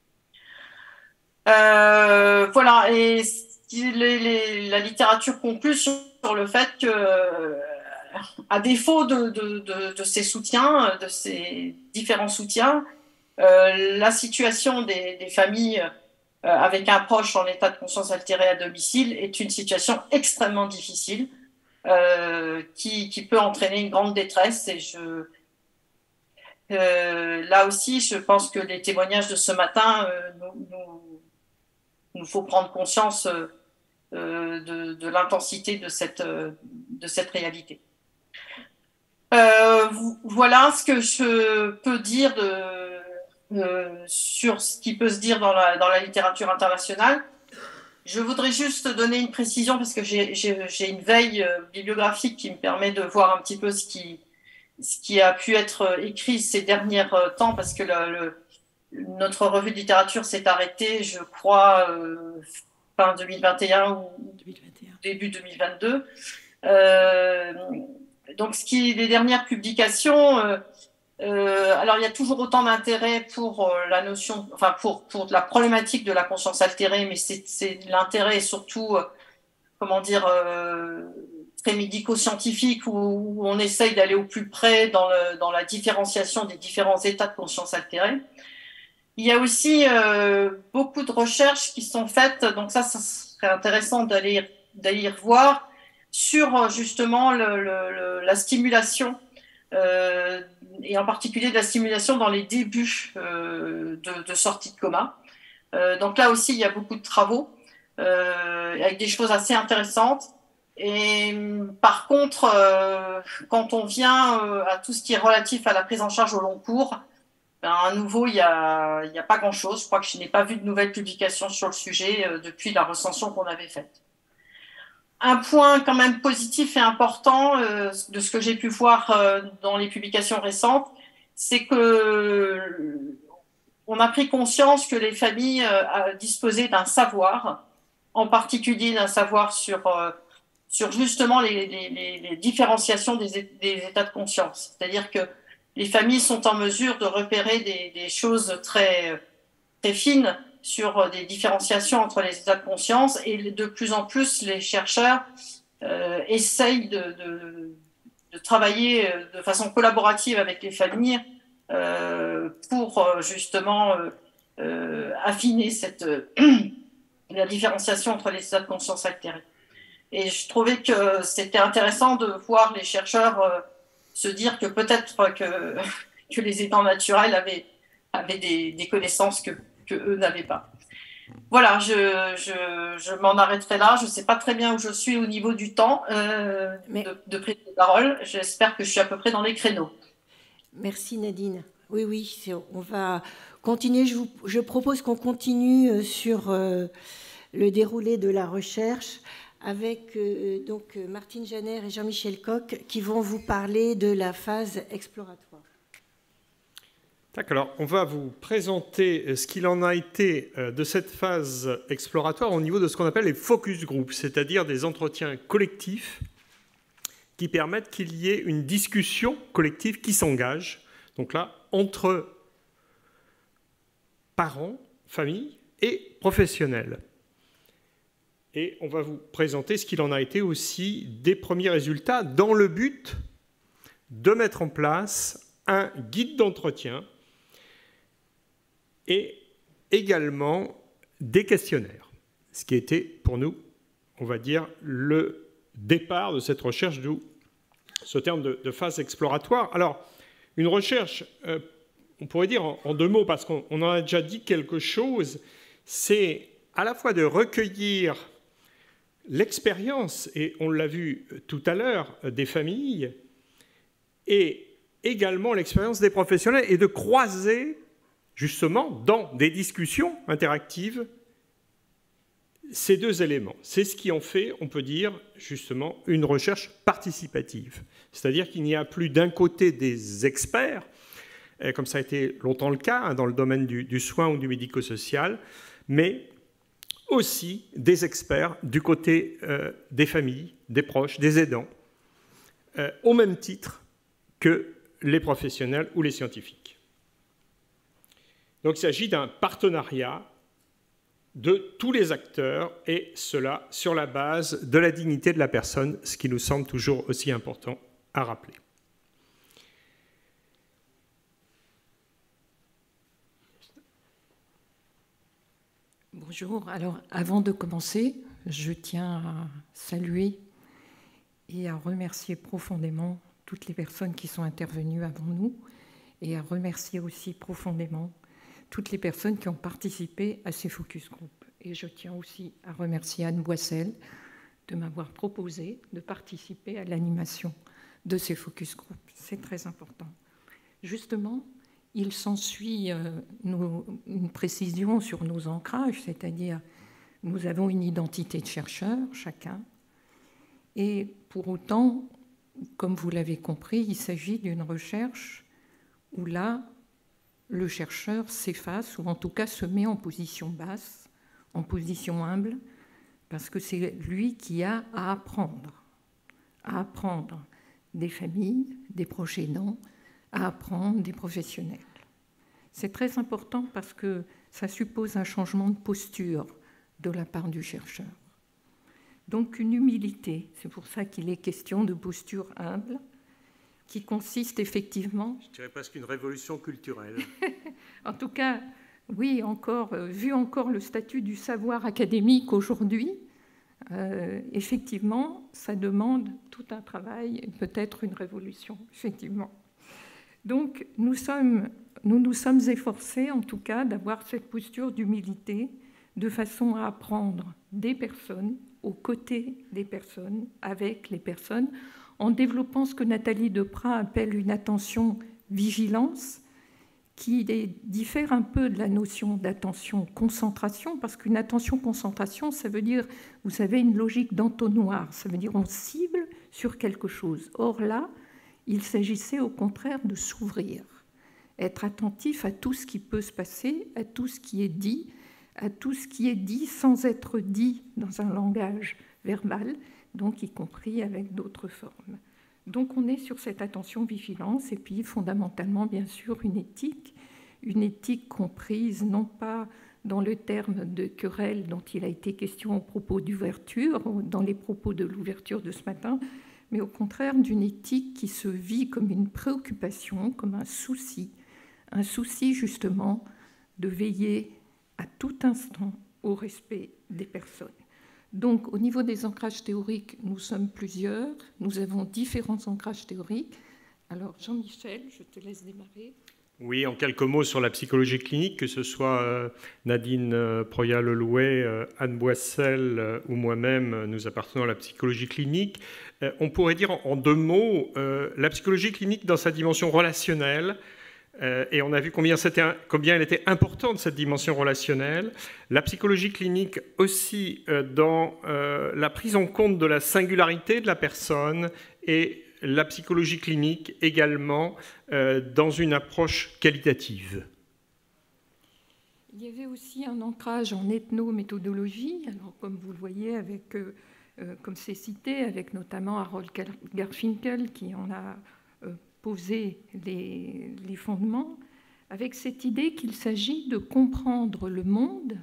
Euh, voilà, et les, les, la littérature conclut sur, sur le fait que, à défaut de, de, de, de ces soutiens, de ces différents soutiens, Euh, la situation des, des familles euh, avec un proche en état de conscience altérée à domicile est une situation extrêmement difficile euh, qui, qui peut entraîner une grande détresse. Et je, euh, là aussi, je pense que les témoignages de ce matin euh, nous, nous, nous faut prendre conscience euh, de, de l'intensité de cette, de cette réalité. Euh, voilà ce que je peux dire de Euh, sur ce qui peut se dire dans la, dans la littérature internationale. Je voudrais juste donner une précision parce que j'ai, j'ai, j'ai une veille euh, bibliographique qui me permet de voir un petit peu ce qui, ce qui a pu être écrit ces derniers euh, temps, parce que le, le, notre revue de littérature s'est arrêtée, je crois, euh, fin deux mille vingt et un ou deux mille vingt et un. Début deux mille vingt-deux. Euh, donc, ce qui, les dernières publications... Euh, Euh, alors, il y a toujours autant d'intérêt pour euh, la notion, enfin pour pour la problématique de la conscience altérée, mais c'est, c'est l'intérêt est surtout, euh, comment dire, euh, très médico-scientifique, où, où on essaye d'aller au plus près dans le dans la différenciation des différents états de conscience altérée. Il y a aussi euh, beaucoup de recherches qui sont faites, donc ça, ça serait intéressant d'aller d'aller y revoir sur justement le, le, le, la stimulation. Euh, et en particulier de la stimulation dans les débuts euh, de, de sortie de coma. Euh, donc là aussi, il y a beaucoup de travaux euh, avec des choses assez intéressantes. Et par contre, euh, quand on vient euh, à tout ce qui est relatif à la prise en charge au long cours, ben, à nouveau, il n'y a, il y a pas grand-chose. Je crois que je n'ai pas vu de nouvelles publications sur le sujet euh, depuis la recension qu'on avait faite. Un point quand même positif et important euh, de ce que j'ai pu voir euh, dans les publications récentes, c'est que on a pris conscience que les familles euh, disposaient d'un savoir, en particulier d'un savoir sur, euh, sur justement les, les, les différenciations des, des états de conscience. C'est-à-dire que les familles sont en mesure de repérer des, des choses très, très fines sur des différenciations entre les états de conscience, et de plus en plus, les chercheurs euh, essayent de, de, de travailler de façon collaborative avec les familles euh, pour justement euh, euh, affiner cette, euh, la différenciation entre les états de conscience altérés. Et je trouvais que c'était intéressant de voir les chercheurs euh, se dire que peut-être que, que les états naturels avaient, avaient des, des connaissances que, que eux n'avaient pas. Voilà, je, je, je m'en arrêterai là. Je ne sais pas très bien où je suis au niveau du temps euh, Mais... de, de prise de parole. J'espère que je suis à peu près dans les créneaux. Merci Nadine. Oui, oui, on va continuer. Je, vous, je propose qu'on continue sur euh, le déroulé de la recherche avec euh, donc Martine Janer et Jean-Michel Coq qui vont vous parler de la phase exploratoire. Alors, on va vous présenter ce qu'il en a été de cette phase exploratoire au niveau de ce qu'on appelle les focus groups, c'est-à-dire des entretiens collectifs qui permettent qu'il y ait une discussion collective qui s'engage, donc là, entre parents, familles et professionnels. Et on va vous présenter ce qu'il en a été aussi des premiers résultats dans le but de mettre en place un guide d'entretien et également des questionnaires, ce qui était pour nous, on va dire, le départ de cette recherche, d'où ce terme de, de phase exploratoire. Alors, une recherche, euh, on pourrait dire en, en deux mots, parce qu'on en a déjà dit quelque chose, c'est à la fois de recueillir l'expérience, et on l'a vu tout à l'heure, des familles, et également l'expérience des professionnels, et de croiser, justement, dans des discussions interactives, ces deux éléments. C'est ce qui en fait, on peut dire, justement, une recherche participative. C'est-à-dire qu'il n'y a plus d'un côté des experts, comme ça a été longtemps le cas hein, dans le domaine du, du soin ou du médico-social, mais aussi des experts du côté euh, des familles, des proches, des aidants, euh, au même titre que les professionnels ou les scientifiques. Donc il s'agit d'un partenariat de tous les acteurs, et cela sur la base de la dignité de la personne, ce qui nous semble toujours aussi important à rappeler. Bonjour. Alors, avant de commencer, je tiens à saluer et à remercier profondément toutes les personnes qui sont intervenues avant nous, et à remercier aussi profondément toutes les personnes qui ont participé à ces focus group. Et je tiens aussi à remercier Anne Boissel de m'avoir proposé de participer à l'animation de ces focus group. C'est très important. Justement, il s'ensuit euh, une précision sur nos ancrages, c'est-à-dire nous avons une identité de chercheur, chacun, et pour autant, comme vous l'avez compris, il s'agit d'une recherche où là, le chercheur s'efface, ou en tout cas se met en position basse, en position humble, parce que c'est lui qui a à apprendre, à apprendre des familles, des proches aidants, à apprendre des professionnels. C'est très important parce que ça suppose un changement de posture de la part du chercheur. Donc une humilité, c'est pour ça qu'il est question de posture humble, qui consiste effectivement... Je dirais presque une révolution culturelle. En tout cas, oui, encore, vu encore le statut du savoir académique aujourd'hui, euh, effectivement, ça demande tout un travail, et peut-être une révolution, effectivement. Donc, nous sommes, nous nous sommes efforcés, en tout cas, d'avoir cette posture d'humilité, de façon à apprendre des personnes, aux côtés des personnes, avec les personnes, en développant ce que Nathalie Deprat appelle une attention vigilance, qui diffère un peu de la notion d'attention-concentration, parce qu'une attention-concentration, ça veut dire, vous savez, une logique d'entonnoir, ça veut dire on cible sur quelque chose. Or là, il s'agissait au contraire de s'ouvrir, être attentif à tout ce qui peut se passer, à tout ce qui est dit, à tout ce qui est dit sans être dit dans un langage verbal, donc y compris avec d'autres formes. Donc on est sur cette attention-vigilance, et puis fondamentalement, bien sûr, une éthique, une éthique comprise non pas dans le terme de querelle dont il a été question au propos d'ouverture, dans les propos de l'ouverture de ce matin, mais au contraire d'une éthique qui se vit comme une préoccupation, comme un souci, un souci justement de veiller à tout instant au respect des personnes. Donc, au niveau des ancrages théoriques, nous sommes plusieurs, nous avons différents ancrages théoriques. Alors, Jean-Michel, je te laisse démarrer. Oui, en quelques mots sur la psychologie clinique, que ce soit euh, Nadine euh, Proya-Lelouet, euh, Anne Boissel euh, ou moi-même, euh, nous appartenons à la psychologie clinique. Euh, on pourrait dire en, en deux mots, euh, la psychologie clinique dans sa dimension relationnelle, euh, et on a vu combien, c'était, combien elle était importante, cette dimension relationnelle. La psychologie clinique aussi euh, dans euh, la prise en compte de la singularité de la personne et la psychologie clinique également euh, dans une approche qualitative. Il y avait aussi un ancrage en ethnométhodologie, alors comme vous le voyez, avec, euh, euh, comme c'est cité, avec notamment Harold Garfinkel qui en a euh, posé les, les fondements, avec cette idée qu'il s'agit de comprendre le monde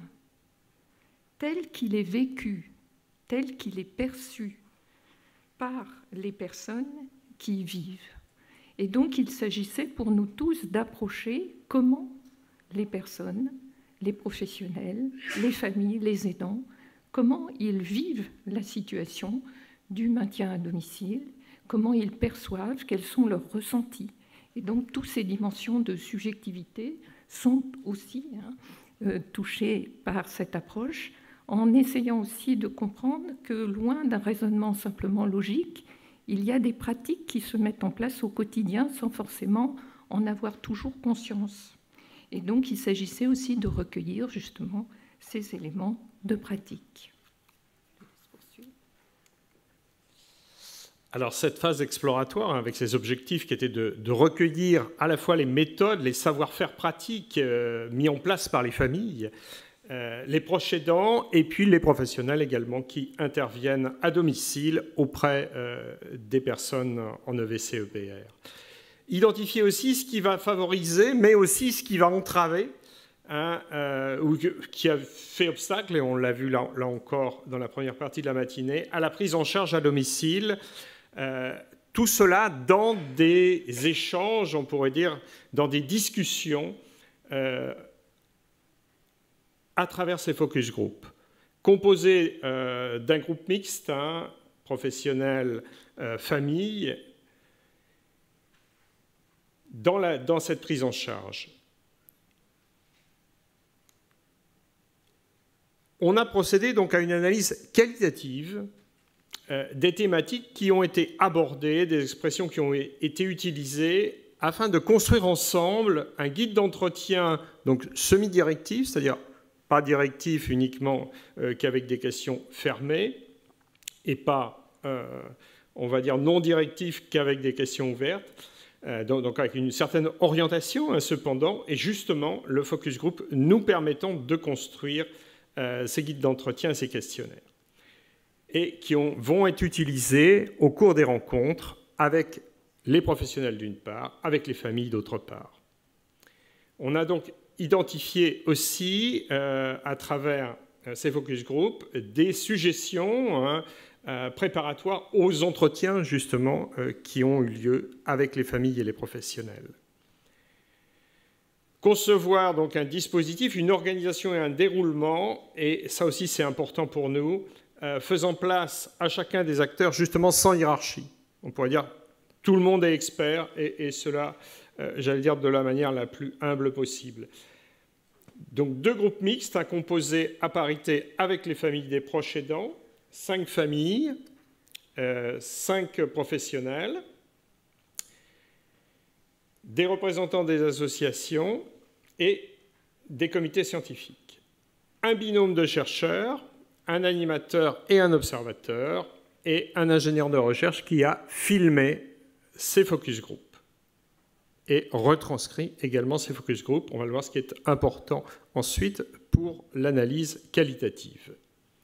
tel qu'il est vécu, tel qu'il est perçu par les personnes qui y vivent. Et donc, il s'agissait pour nous tous d'approcher comment les personnes, les professionnels, les familles, les aidants, comment ils vivent la situation du maintien à domicile, comment ils perçoivent, quels sont leurs ressentis. Et donc, toutes ces dimensions de subjectivité sont aussi hein, euh, touchées par cette approche, en essayant aussi de comprendre que loin d'un raisonnement simplement logique, il y a des pratiques qui se mettent en place au quotidien sans forcément en avoir toujours conscience. Et donc, il s'agissait aussi de recueillir justement ces éléments de pratique. Alors, cette phase exploratoire, avec ses objectifs qui étaient de, de recueillir à la fois les méthodes, les savoir-faire pratiques euh, mis en place par les familles, Euh, les proches aidants et puis les professionnels également qui interviennent à domicile auprès euh, des personnes en E V C E P R. Identifier aussi ce qui va favoriser, mais aussi ce qui va entraver, hein, euh, ou qui a fait obstacle, et on l'a vu là, là encore dans la première partie de la matinée, à la prise en charge à domicile. Euh, tout cela dans des échanges, on pourrait dire, dans des discussions euh, à travers ces focus group, composés euh, d'un groupe mixte, hein, professionnel, euh, famille, dans, la, dans cette prise en charge. On a procédé donc à une analyse qualitative euh, des thématiques qui ont été abordées, des expressions qui ont été utilisées, afin de construire ensemble un guide d'entretien donc semi-directif, c'est-à-dire pas directif uniquement euh, qu'avec des questions fermées, et pas, euh, on va dire, non directif qu'avec des questions ouvertes, euh, donc, donc avec une certaine orientation, hein, cependant, et justement, le focus group nous permettant de construire euh, ces guides d'entretien, ces questionnaires, et qui ont, vont être utilisés au cours des rencontres avec les professionnels d'une part, avec les familles d'autre part. On a donc identifier aussi, euh, à travers euh, ces focus group, des suggestions hein, euh, préparatoires aux entretiens, justement, euh, qui ont eu lieu avec les familles et les professionnels. Concevoir donc un dispositif, une organisation et un déroulement, et ça aussi c'est important pour nous, euh, faisant place à chacun des acteurs, justement, sans hiérarchie. On pourrait dire tout le monde est expert, et, et cela... Euh, j'allais dire de la manière la plus humble possible. Donc deux groupes mixtes à composer à parité avec les familles des proches aidants, cinq familles, euh, cinq professionnels, des représentants des associations et des comités scientifiques. Un binôme de chercheurs, un animateur et un observateur, et un ingénieur de recherche qui a filmé ces focus group et retranscrit également ces focus group. On va le voir, ce qui est important ensuite pour l'analyse qualitative.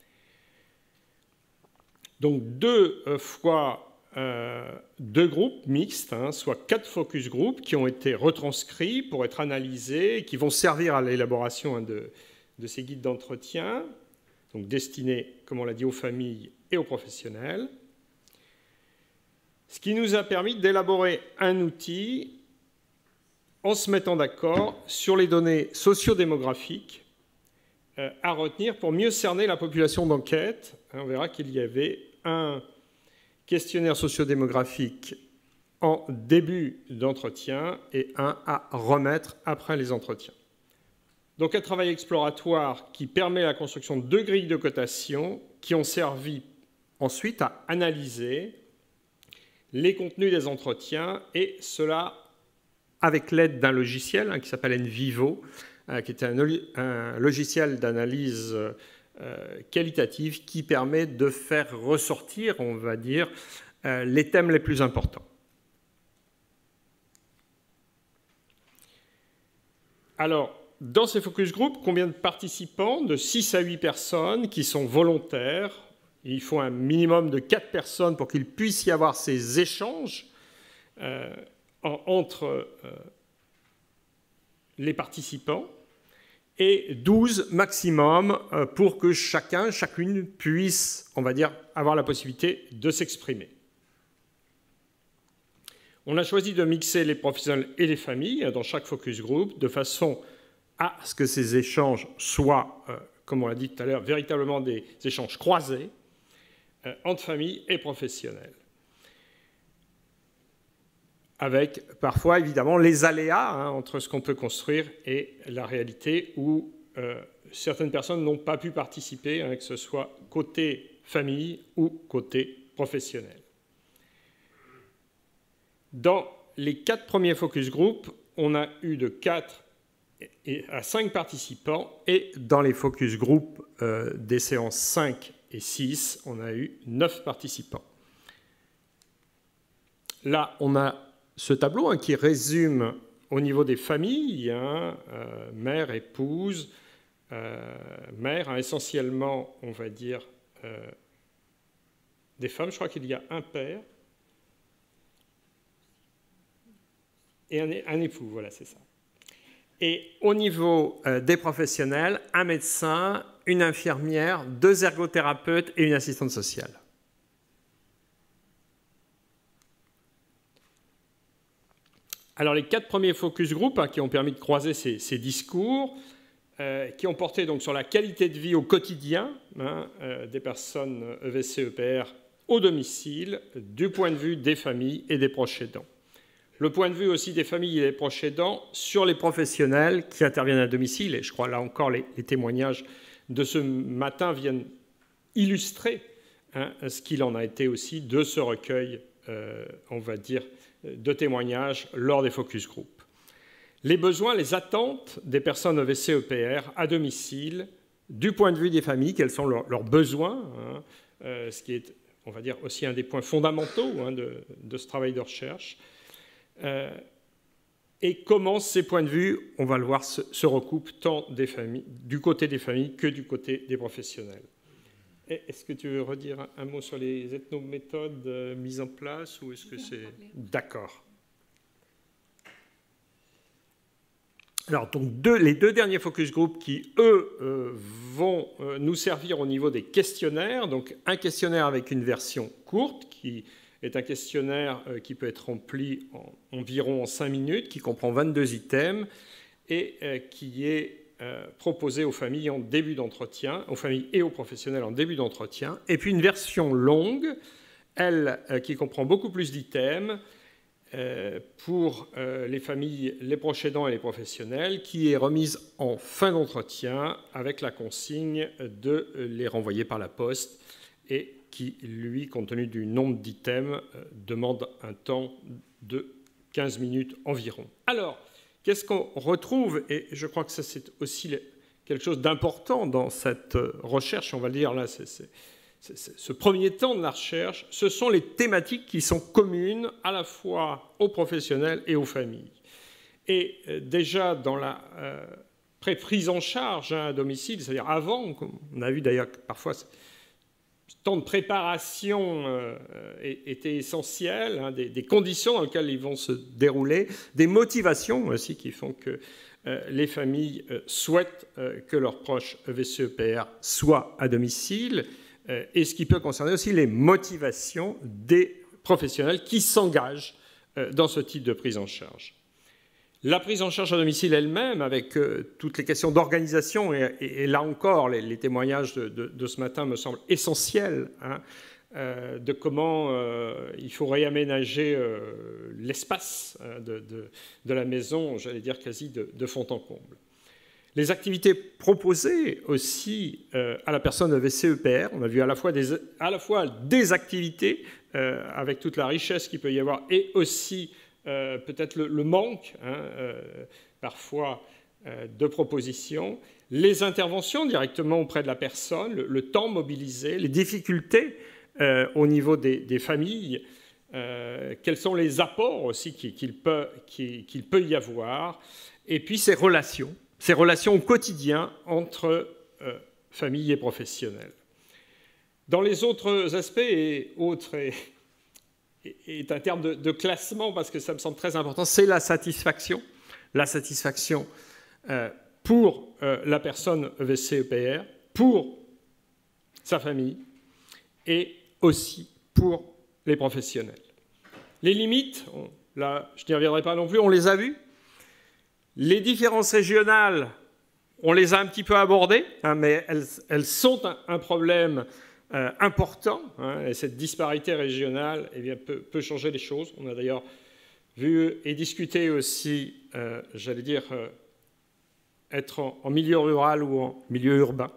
Donc deux fois euh, deux groupes mixtes, hein, soit quatre focus group qui ont été retranscrits pour être analysés et qui vont servir à l'élaboration hein, de, de ces guides d'entretien, donc destinés, comme on l'a dit, aux familles et aux professionnels, ce qui nous a permis d'élaborer un outil en se mettant d'accord sur les données sociodémographiques euh, à retenir pour mieux cerner la population d'enquête. On verra qu'il y avait un questionnaire sociodémographique en début d'entretien et un à remettre après les entretiens. Donc un travail exploratoire qui permet la construction de deux grilles de cotation qui ont servi ensuite à analyser les contenus des entretiens, et cela avec l'aide d'un logiciel hein, qui s'appelle NVivo, euh, qui est un, un logiciel d'analyse euh, qualitative qui permet de faire ressortir, on va dire, euh, les thèmes les plus importants. Alors, dans ces focus group, combien de participants? De six à huit personnes qui sont volontaires. Il faut un minimum de quatre personnes pour qu'il puisse y avoir ces échanges euh, en, entre euh, les participants, et douze maximum euh, pour que chacun, chacune puisse, on va dire, avoir la possibilité de s'exprimer. On a choisi de mixer les professionnels et les familles dans chaque focus group de façon à ce que ces échanges soient, euh, comme on l'a dit tout à l'heure, véritablement des échanges croisés euh, entre familles et professionnels. Avec parfois, évidemment, les aléas hein, entre ce qu'on peut construire et la réalité où euh, certaines personnes n'ont pas pu participer, hein, que ce soit côté famille ou côté professionnel. Dans les quatre premiers focus group, on a eu de quatre à cinq participants, et dans les focus group euh, des séances cinq et six, on a eu neuf participants. Là, on a ce tableau hein, qui résume au niveau des familles, hein, euh, mère, épouse, euh, mère, hein, essentiellement, on va dire, euh, des femmes. Je crois qu'il y a un père et un, un époux, voilà, c'est ça. Et au niveau euh, des professionnels, un médecin, une infirmière, deux ergothérapeutes et une assistante sociale. Alors les quatre premiers focus group hein, qui ont permis de croiser ces, ces discours, euh, qui ont porté donc sur la qualité de vie au quotidien hein, euh, des personnes E V C E P R au domicile, du point de vue des familles et des proches aidants. Le point de vue aussi des familles et des proches aidants sur les professionnels qui interviennent à domicile, et je crois là encore les, les témoignages de ce matin viennent illustrer hein, ce qu'il en a été aussi de ce recueil, euh, on va dire, de témoignages lors des focus group. Les besoins, les attentes des personnes E V C E P R à domicile, du point de vue des familles, quels sont leurs, leurs besoins, hein, euh, ce qui est, on va dire, aussi un des points fondamentaux hein, de, de ce travail de recherche. Euh, et comment ces points de vue, on va le voir, se, se recoupent tant des familles, du côté des familles que du côté des professionnels. Est-ce que tu veux redire un, un mot sur les ethnométhodes euh, mises en place ou est-ce que c'est... D'accord. Alors, donc, deux, les deux derniers focus group qui, eux, euh, vont euh, nous servir au niveau des questionnaires. Donc, un questionnaire avec une version courte qui est un questionnaire euh, qui peut être rempli en environ en cinq minutes, qui comprend vingt-deux items et euh, qui est euh, proposé aux familles en début d'entretien, aux familles et aux professionnels en début d'entretien. Et puis une version longue, elle, euh, qui comprend beaucoup plus d'items euh, pour euh, les familles, les proches aidants et les professionnels, qui est remise en fin d'entretien avec la consigne de les renvoyer par la poste et qui, lui, compte tenu du nombre d'items, euh, demande un temps de quinze minutes environ. Alors, qu'est-ce qu'on retrouve? Et je crois que ça, c'est aussi quelque chose d'important dans cette recherche, on va le dire là, c'est, c'est, c'est, c'est, ce premier temps de la recherche, ce sont les thématiques qui sont communes à la fois aux professionnels et aux familles. Et euh, déjà, dans la euh, pré-prise en charge hein, à domicile, c'est-à-dire avant, on a vu d'ailleurs que parfois... Le temps de préparation euh, était essentiel, hein, des, des conditions dans lesquelles ils vont se dérouler, des motivations aussi qui font que euh, les familles euh, souhaitent euh, que leurs proches E V C E P R soient à domicile, euh, et ce qui peut concerner aussi les motivations des professionnels qui s'engagent euh, dans ce type de prise en charge. La prise en charge à domicile elle-même, avec euh, toutes les questions d'organisation, et, et, et là encore, les, les témoignages de, de, de ce matin me semblent essentiels, hein, euh, de comment euh, il faut réaménager euh, l'espace euh, de, de, de la maison, j'allais dire quasi de, de fond en comble. Les activités proposées aussi euh, à la personne E V C E P R, on a vu à la fois des, à la fois des activités euh, avec toute la richesse qu'il peut y avoir, et aussi Euh, peut-être le, le manque, hein, euh, parfois, euh, de propositions, les interventions directement auprès de la personne, le, le temps mobilisé, les difficultés euh, au niveau des, des familles, euh, quels sont les apports aussi qu'il, qu'il, peut, qu'il, qu'il peut y avoir, et puis ces relations, ces relations au quotidien entre euh, famille et professionnels. Dans les autres aspects et autres... Et, est un terme de, de classement parce que ça me semble très important, c'est la satisfaction. La satisfaction euh, pour euh, la personne E V C E P R, pour sa famille et aussi pour les professionnels. Les limites, on, là je n'y reviendrai pas non plus, on les a vues. Les différences régionales, on les a un petit peu abordées, hein, mais elles, elles sont un, un problème Euh, important, hein, et cette disparité régionale eh bien, peut, peut changer les choses. On a d'ailleurs vu et discuté aussi, euh, j'allais dire, euh, être en, en milieu rural ou en milieu urbain.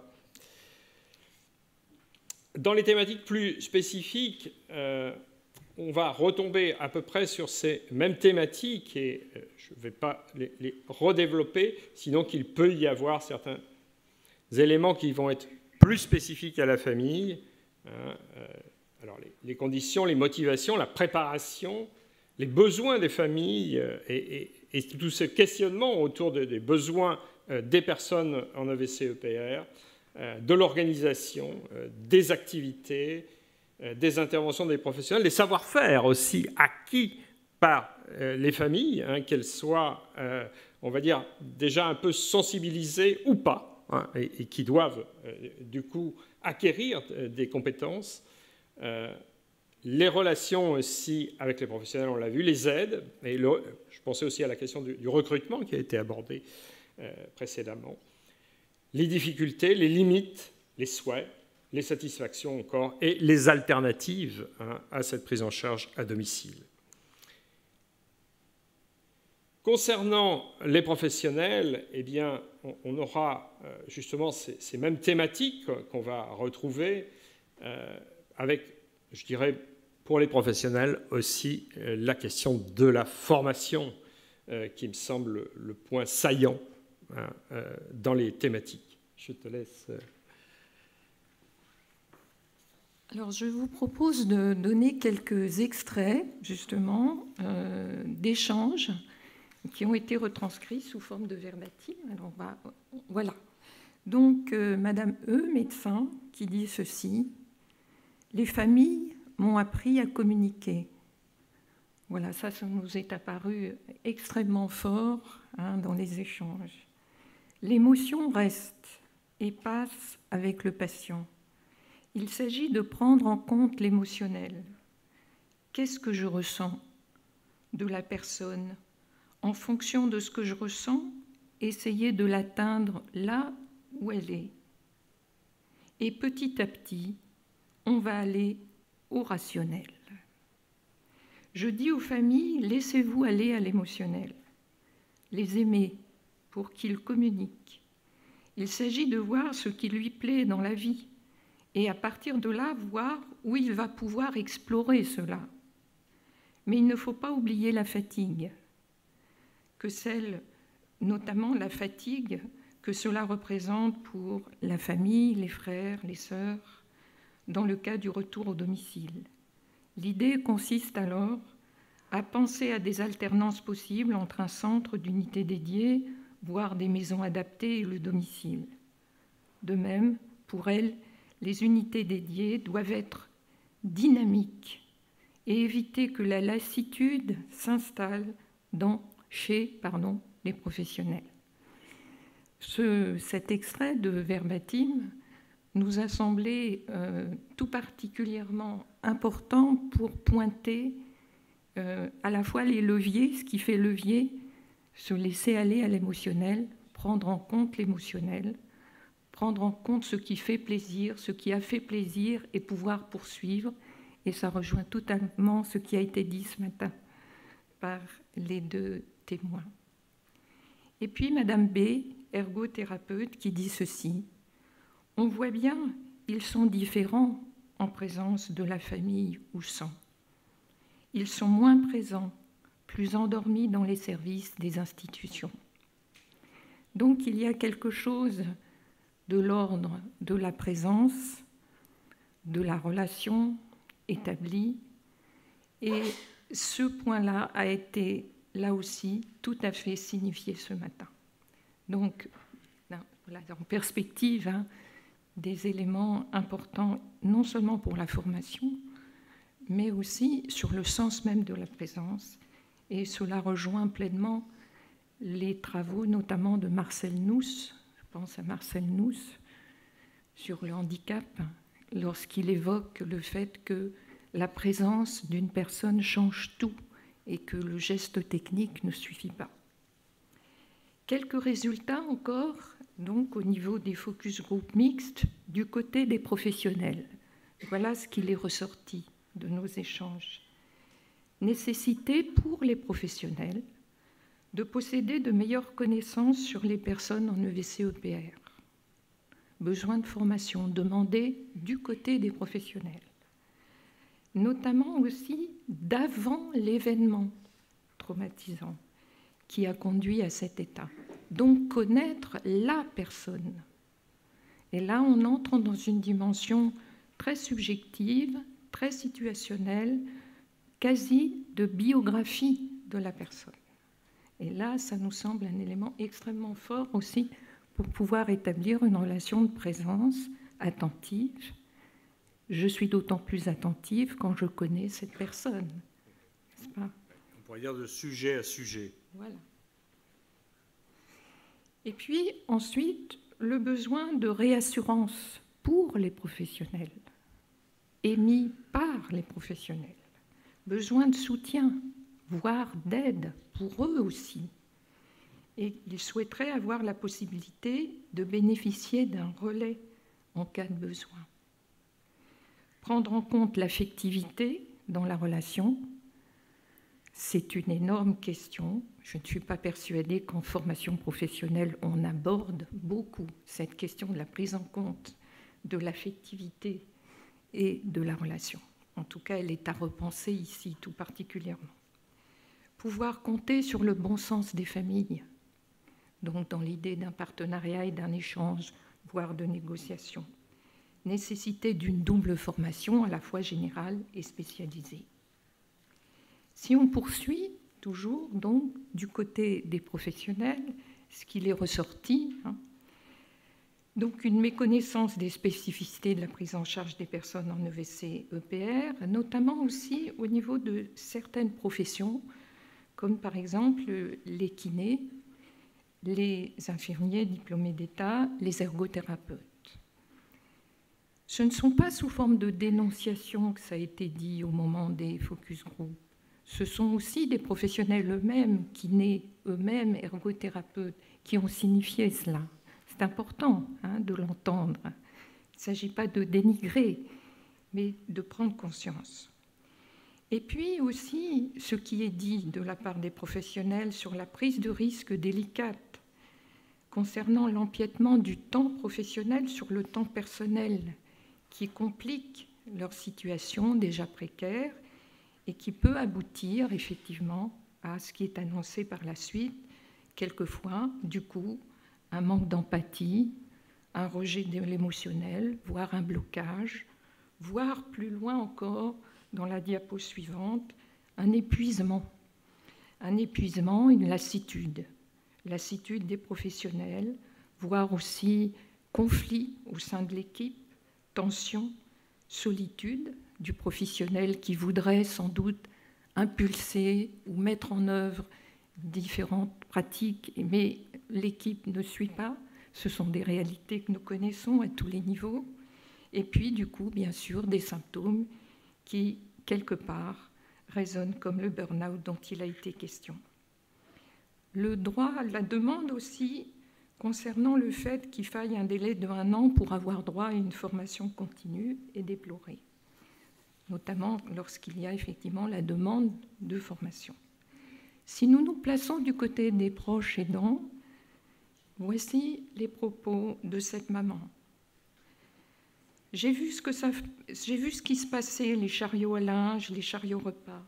Dans les thématiques plus spécifiques, euh, on va retomber à peu près sur ces mêmes thématiques, et euh, je ne vais pas les, les redévelopper, sinon qu'il peut y avoir certains éléments qui vont être plus spécifique à la famille, hein, euh, alors les, les conditions, les motivations, la préparation, les besoins des familles euh, et, et, et tout ce questionnement autour de, des besoins euh, des personnes en E V C E P R, euh, de l'organisation, euh, des activités, euh, des interventions des professionnels, des savoir-faire aussi acquis par euh, les familles, hein, qu'elles soient, euh, on va dire, déjà un peu sensibilisées ou pas, Et, et qui doivent, euh, du coup, acquérir des compétences. Euh, les relations aussi avec les professionnels, on l'a vu, les aides. Et le, je pensais aussi à la question du, du recrutement qui a été abordée euh, précédemment. Les difficultés, les limites, les souhaits, les satisfactions encore, et les alternatives, hein, à cette prise en charge à domicile. Concernant les professionnels, eh bien, on aura justement ces, ces mêmes thématiques qu'on va retrouver euh, avec, je dirais, pour les professionnels aussi, euh, la question de la formation euh, qui me semble le point saillant, hein, euh, dans les thématiques. Je te laisse. Alors, je vous propose de donner quelques extraits, justement, euh, d'échanges qui ont été retranscrits sous forme de verbatim. Alors, on va, voilà. Donc, euh, Madame E, médecin, qui dit ceci. « Les familles m'ont appris à communiquer. » Voilà, ça, ça nous est apparu extrêmement fort, hein, dans les échanges. « L'émotion reste et passe avec le patient. Il s'agit de prendre en compte l'émotionnel. Qu'est-ce que je ressens de la personne ? En fonction de ce que je ressens, essayer de l'atteindre là où elle est. Et petit à petit, on va aller au rationnel. Je dis aux familles, laissez-vous aller à l'émotionnel. Les aimer pour qu'ils communiquent. Il s'agit de voir ce qui lui plaît dans la vie et à partir de là, voir où il va pouvoir explorer cela. Mais il ne faut pas oublier la fatigue. Que celle, notamment la fatigue que cela représente pour la famille, les frères, les sœurs, dans le cas du retour au domicile. L'idée consiste alors à penser à des alternances possibles entre un centre d'unité dédiée, voire des maisons adaptées et le domicile. De même, pour elles, les unités dédiées doivent être dynamiques et éviter que la lassitude s'installe dans chez pardon, les professionnels. ce, cet extrait de Verbatim nous a semblé euh, tout particulièrement important pour pointer euh, à la fois les leviers, ce qui fait levier, se laisser aller à l'émotionnel, prendre en compte l'émotionnel, prendre en compte ce qui fait plaisir, ce qui a fait plaisir et pouvoir poursuivre. Et ça rejoint totalement ce qui a été dit ce matin par les deux témoins. Et puis Madame B, ergothérapeute, qui dit ceci: on voit bien, ils sont différents en présence de la famille ou sans. Ils sont moins présents, plus endormis dans les services des institutions. Donc il y a quelque chose de l'ordre de la présence, de la relation établie, et ce point-là a été là aussi tout à fait signifié ce matin. Donc, voilà, en perspective, hein, des éléments importants, non seulement pour la formation, mais aussi sur le sens même de la présence. Et cela rejoint pleinement les travaux, notamment de Marcel Nuss, je pense à Marcel Nuss, sur le handicap, lorsqu'il évoque le fait que la présence d'une personne change tout et que le geste technique ne suffit pas. Quelques résultats encore, donc au niveau des focus group mixtes, du côté des professionnels. Voilà ce qu'il est ressorti de nos échanges. Nécessité pour les professionnels de posséder de meilleures connaissances sur les personnes en E V C E P R. Besoin de formation demandé du côté des professionnels. Notamment aussi d'avant l'événement traumatisant qui a conduit à cet état. Donc connaître la personne. Et là, on entre dans une dimension très subjective, très situationnelle, quasi de biographie de la personne. Et là, ça nous semble un élément extrêmement fort aussi pour pouvoir établir une relation de présence attentive. Je suis d'autant plus attentive quand je connais cette personne, n'est-ce pas ? On pourrait dire de sujet à sujet. Voilà. Et puis ensuite, le besoin de réassurance pour les professionnels, émis par les professionnels. Besoin de soutien, voire d'aide pour eux aussi. Et ils souhaiteraient avoir la possibilité de bénéficier d'un relais en cas de besoin. Prendre en compte l'affectivité dans la relation, c'est une énorme question. Je ne suis pas persuadée qu'en formation professionnelle, on aborde beaucoup cette question de la prise en compte de l'affectivité et de la relation. En tout cas, elle est à repenser ici tout particulièrement. Pouvoir compter sur le bon sens des familles, donc dans l'idée d'un partenariat et d'un échange, voire de négociation. Nécessité d'une double formation à la fois générale et spécialisée. Si on poursuit toujours donc du côté des professionnels, ce qu'il est ressorti, hein, donc une méconnaissance des spécificités de la prise en charge des personnes en E V C E P R, notamment aussi au niveau de certaines professions, comme par exemple les kinés, les infirmiers diplômés d'État, les ergothérapeutes. Ce ne sont pas sous forme de dénonciation que ça a été dit au moment des focus group. Ce sont aussi des professionnels eux-mêmes, kinés eux-mêmes, ergothérapeutes, qui ont signifié cela. C'est important hein, de l'entendre. Il ne s'agit pas de dénigrer, mais de prendre conscience. Et puis aussi, ce qui est dit de la part des professionnels sur la prise de risque délicate concernant l'empiètement du temps professionnel sur le temps personnel, qui complique leur situation déjà précaire et qui peut aboutir effectivement à ce qui est annoncé par la suite, quelquefois, du coup, un manque d'empathie, un rejet de l'émotionnel, voire un blocage, voire plus loin encore, dans la diapo suivante, un épuisement. Un épuisement, une lassitude. Lassitude des professionnels, voire aussi conflit au sein de l'équipe, tension, solitude du professionnel qui voudrait sans doute impulser ou mettre en œuvre différentes pratiques, mais l'équipe ne suit pas, Ce sont des réalités que nous connaissons à tous les niveaux. Et puis, du coup, bien sûr, des symptômes qui, quelque part, résonnent comme le burn-out dont il a été question. Le droit, la demande aussi concernant le fait qu'il faille un délai de un an pour avoir droit à une formation continue est déplorée, notamment lorsqu'il y a effectivement la demande de formation. Si nous nous plaçons du côté des proches aidants, voici les propos de cette maman. J'ai vu ce que ça, j'ai vu ce qui se passait, les chariots à linge, les chariots repas.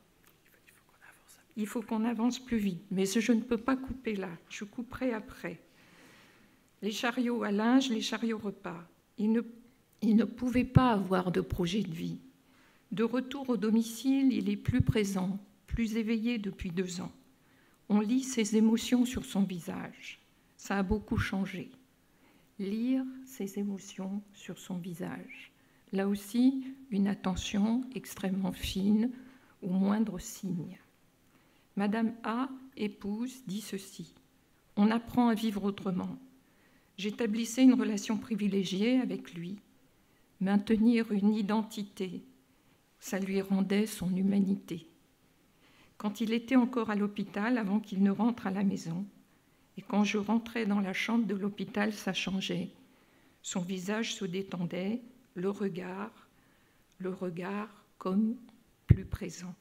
Il faut qu'on avance plus vite, mais je ne peux pas couper là, je couperai après. Les chariots à linge, les chariots repas. Ils ne, ils ne pouvaient pas avoir de projet de vie. De retour au domicile, il est plus présent, plus éveillé depuis deux ans. On lit ses émotions sur son visage. Ça a beaucoup changé. Lire ses émotions sur son visage. Là aussi, une attention extrêmement fine au moindre signe. Madame A, épouse, dit ceci. On apprend à vivre autrement. J'établissais une relation privilégiée avec lui. Maintenir une identité, ça lui rendait son humanité. Quand il était encore à l'hôpital, avant qu'il ne rentre à la maison, et quand je rentrais dans la chambre de l'hôpital, ça changeait. Son visage se détendait, le regard, le regard comme plus présent.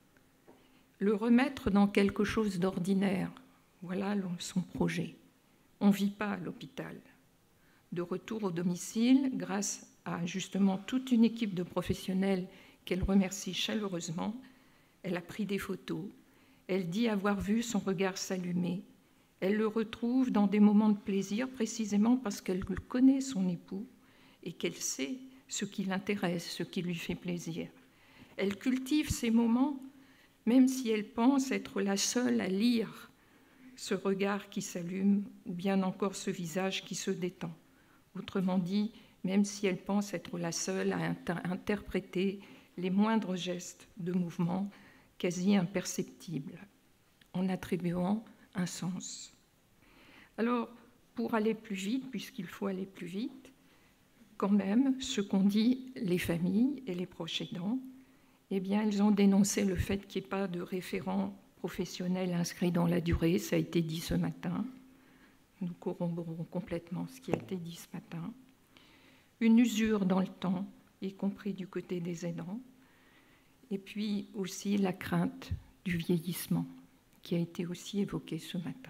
Le remettre dans quelque chose d'ordinaire, voilà son projet. On ne vit pas à l'hôpital. De retour au domicile, grâce à justement toute une équipe de professionnels qu'elle remercie chaleureusement, elle a pris des photos, elle dit avoir vu son regard s'allumer, elle le retrouve dans des moments de plaisir précisément parce qu'elle connaît son époux et qu'elle sait ce qui l'intéresse, ce qui lui fait plaisir. Elle cultive ces moments même si elle pense être la seule à lire ce regard qui s'allume ou bien encore ce visage qui se détend. Autrement dit, même si elle pense être la seule à inter- interpréter les moindres gestes de mouvement quasi imperceptibles, en attribuant un sens. Alors, pour aller plus vite, puisqu'il faut aller plus vite, quand même, ce qu'ont dit les familles et les proches aidants, eh bien, elles ont dénoncé le fait qu'il n'y ait pas de référent professionnel inscrit dans la durée. Ça a été dit ce matin. Nous corroborons complètement ce qui a été dit ce matin. Une usure dans le temps, y compris du côté des aidants. Et puis aussi la crainte du vieillissement, qui a été aussi évoquée ce matin.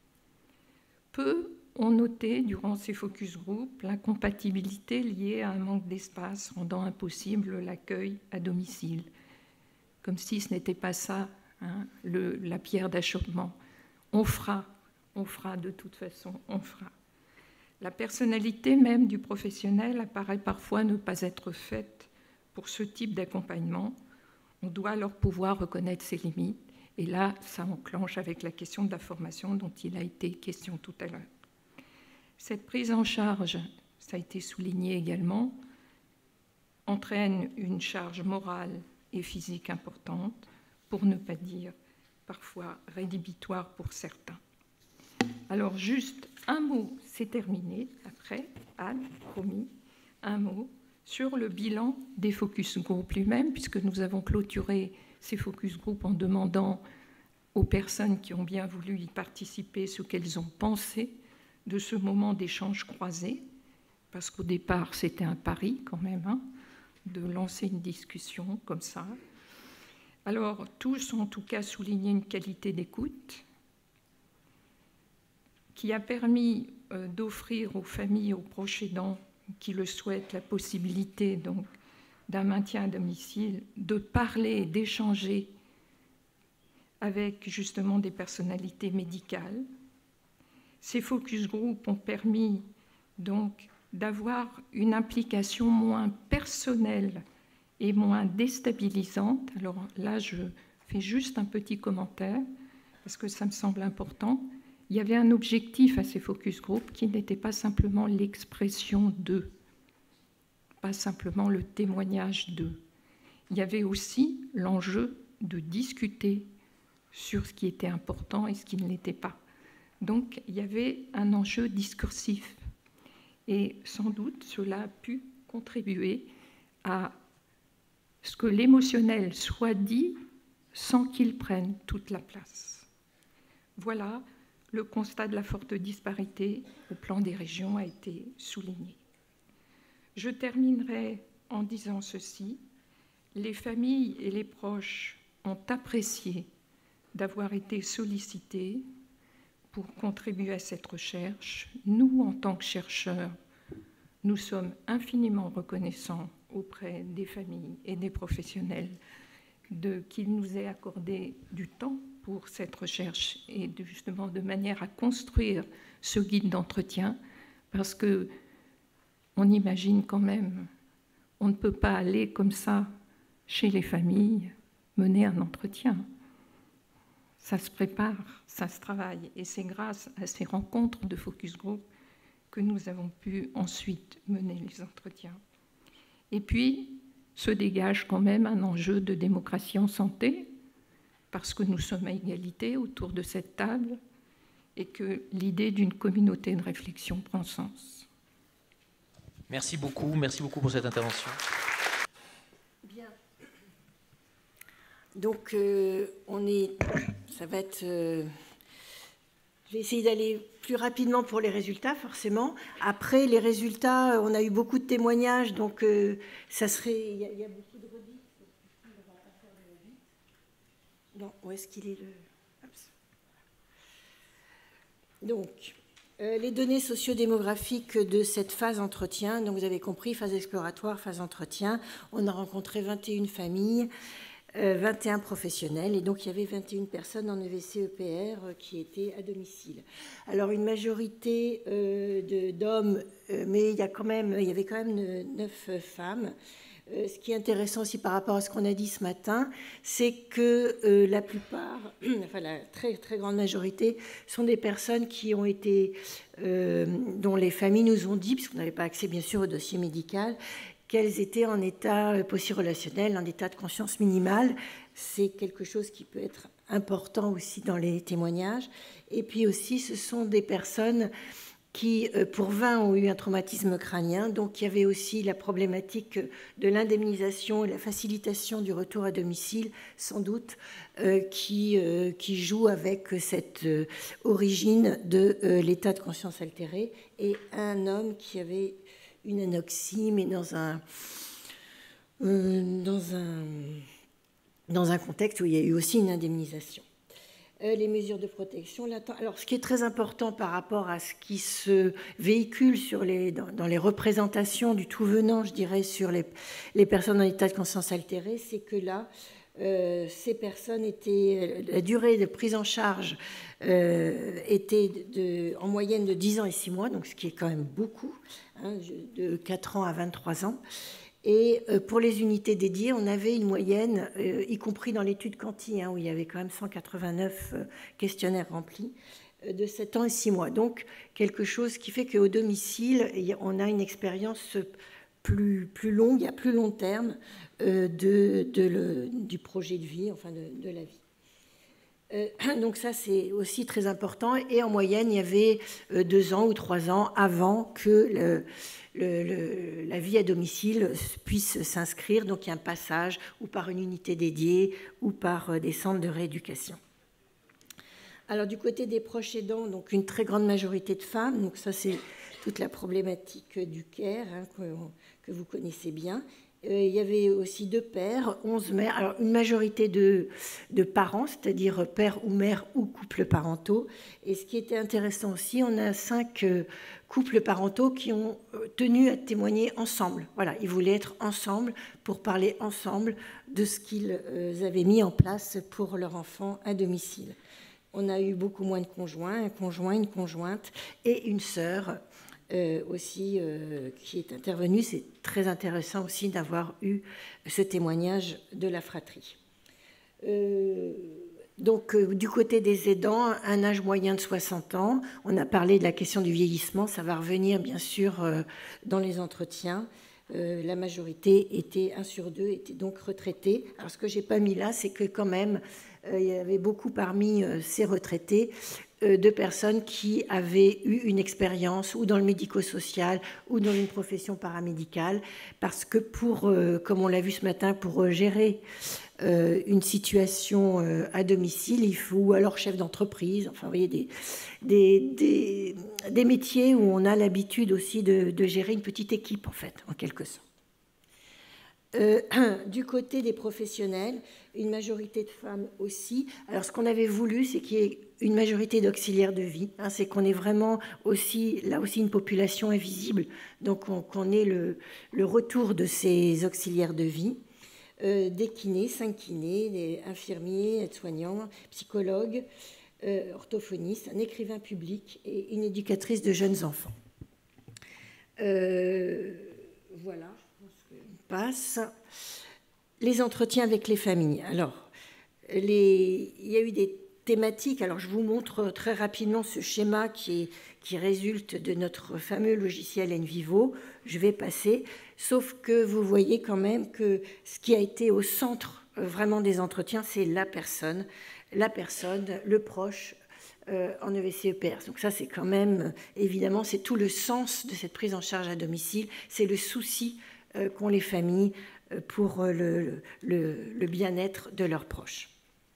Peu ont noté durant ces focus group l'incompatibilité liée à un manque d'espace rendant impossible l'accueil à domicile, comme si ce n'était pas ça, hein, le, la pierre d'achoppement. On fera, on fera de toute façon, on fera. La personnalité même du professionnel apparaît parfois ne pas être faite pour ce type d'accompagnement. On doit alors pouvoir reconnaître ses limites. Et là, ça enclenche avec la question de la formation dont il a été question tout à l'heure. Cette prise en charge, ça a été souligné également, entraîne une charge morale et physique importante, pour ne pas dire parfois rédhibitoire pour certains. Alors juste un mot, c'est terminé, après, Anne, promis, un mot sur le bilan des focus group lui-même, puisque nous avons clôturé ces focus group en demandant aux personnes qui ont bien voulu y participer ce qu'elles ont pensé de ce moment d'échange croisé, parce qu'au départ, c'était un pari quand même, hein, de lancer une discussion comme ça. Alors, tous ont en tout cas souligné une qualité d'écoute qui a permis euh, d'offrir aux familles, aux proches aidants qui le souhaitent, la possibilité donc d'un maintien à domicile, de parler, d'échanger avec justement des personnalités médicales. Ces focus group ont permis donc d'avoir une implication moins personnelle et moins déstabilisante. Alors là, je fais juste un petit commentaire parce que ça me semble important. Il y avait un objectif à ces focus group qui n'était pas simplement l'expression d'eux, pas simplement le témoignage d'eux. Il y avait aussi l'enjeu de discuter sur ce qui était important et ce qui ne l'était pas. Donc, il y avait un enjeu discursif Et sans doute, cela a pu contribuer à ce que l'émotionnel soit dit sans qu'il prenne toute la place. Voilà, le constat de la forte disparité au plan des régions a été souligné. Je terminerai en disant ceci. Les familles et les proches ont apprécié d'avoir été sollicités pour contribuer à cette recherche. Nous, en tant que chercheurs, nous sommes infiniment reconnaissants auprès des familles et des professionnels de qu'il nous ait accordé du temps pour cette recherche et de, justement de manière à construire ce guide d'entretien, parce que on imagine quand même, on ne peut pas aller comme ça chez les familles mener un entretien. Ça se prépare, ça se travaille, et c'est grâce à ces rencontres de focus group que nous avons pu ensuite mener les entretiens. Et puis, se dégage quand même un enjeu de démocratie en santé, parce que nous sommes à égalité autour de cette table et que l'idée d'une communauté de réflexion prend sens. Merci beaucoup, merci beaucoup pour cette intervention. Bien. Donc, euh, on est, ça va être... Euh, je vais essayer d'aller plus rapidement pour les résultats, forcément. Après, les résultats, on a eu beaucoup de témoignages, donc euh, ça serait... Il y, y a beaucoup de redits. Non, où est-ce qu'il est le... Oups. Donc, euh, les données sociodémographiques de cette phase entretien, donc vous avez compris, phase exploratoire, phase entretien, on a rencontré vingt et une familles, euh, vingt et un professionnels, et donc il y avait vingt et une personnes en E V C E P R euh, qui étaient à domicile. Alors une majorité euh, d'hommes, euh, mais il y, a quand même, il y avait quand même neuf femmes. Euh, ce qui est intéressant aussi par rapport à ce qu'on a dit ce matin, c'est que euh, la plupart, enfin la très très grande majorité, sont des personnes qui ont été, euh, dont les familles nous ont dit, puisqu'on n'avait pas accès bien sûr au dossier médical, qu'elles étaient en état post-relationnel, en état de conscience minimale. C'est quelque chose qui peut être important aussi dans les témoignages. Et puis aussi, ce sont des personnes qui, pour vingt, ont eu un traumatisme crânien. Donc, il y avait aussi la problématique de l'indemnisation et la facilitation du retour à domicile, sans doute, euh, qui, euh, qui joue avec cette euh, origine de euh, l'état de conscience altéré. Et un homme qui avait une anoxie, mais dans un, euh, dans un, dans un contexte où il y a eu aussi une indemnisation. Euh, les mesures de protection. Alors, ce qui est très important par rapport à ce qui se véhicule sur les, dans, dans les représentations du tout venant, je dirais, sur les, les personnes en état de conscience altérée, c'est que là, euh, ces personnes étaient, la durée de prise en charge euh, était de, en moyenne de dix ans et six mois, donc ce qui est quand même beaucoup, hein, de quatre ans à vingt-trois ans. Et pour les unités dédiées, on avait une moyenne, euh, y compris dans l'étude Canty, hein, où il y avait quand même cent quatre-vingt-neuf questionnaires remplis, euh, de sept ans et six mois. Donc, quelque chose qui fait qu'au domicile, on a une expérience plus, plus longue, à plus long terme, euh, de, de le, du projet de vie, enfin de, de la vie. Euh, donc ça, c'est aussi très important. Et en moyenne, il y avait euh, deux ans ou trois ans avant que le, le, le, la vie à domicile puisse s'inscrire. Donc il y a un passage ou par une unité dédiée ou par euh, des centres de rééducation. Alors du côté des proches aidants, donc une très grande majorité de femmes. Donc ça, c'est toute la problématique du care, hein, que, que vous connaissez bien. Euh, il y avait aussi deux pères, onze mères, alors une majorité de, de parents, c'est-à-dire père ou mère ou couples parentaux. Et ce qui était intéressant aussi, on a cinq euh, couples parentaux qui ont tenu à témoigner ensemble. Voilà, ils voulaient être ensemble pour parler ensemble de ce qu'ils euh, avaient mis en place pour leur enfant à domicile. On a eu beaucoup moins de conjoints, un conjoint, une conjointe et une sœur. Euh, aussi euh, qui est intervenu. C'est très intéressant aussi d'avoir eu ce témoignage de la fratrie. Euh, donc, euh, du côté des aidants, un âge moyen de soixante ans. On a parlé de la question du vieillissement. Ça va revenir, bien sûr, euh, dans les entretiens. Euh, la majorité était, un sur deux, était donc retraité. Alors, ce que je n'ai pas mis là, c'est que quand même, euh, il y avait beaucoup parmi euh, ces retraités de personnes qui avaient eu une expérience ou dans le médico-social ou dans une profession paramédicale, parce que pour, comme on l'a vu ce matin, pour gérer une situation à domicile, il faut, ou alors chef d'entreprise, enfin vous voyez, des, des, des, des métiers où on a l'habitude aussi de, de gérer une petite équipe, en fait, en quelque sorte. Euh, du côté des professionnels, une majorité de femmes aussi. Alors, ce qu'on avait voulu, c'est qu'il y ait une majorité d'auxiliaires de vie. Hein, c'est qu'on ait vraiment aussi, là aussi, une population invisible. Donc, on, qu'on ait le, le retour de ces auxiliaires de vie. Euh, des kinés, cinq kinés, des infirmiers, aides-soignants, psychologues, euh, orthophonistes, un écrivain public et une éducatrice de jeunes enfants. Euh, voilà. Passe. Les entretiens avec les familles. Alors, les, il y a eu des thématiques. Alors, je vous montre très rapidement ce schéma qui, est, qui résulte de notre fameux logiciel NVivo. Je vais passer, sauf que vous voyez quand même que ce qui a été au centre vraiment des entretiens, c'est la personne, la personne, le proche euh, en E V C E P R. Donc ça, c'est quand même, évidemment, c'est tout le sens de cette prise en charge à domicile. C'est le souci qu'ont les familles pour le, le, le bien-être de leurs proches.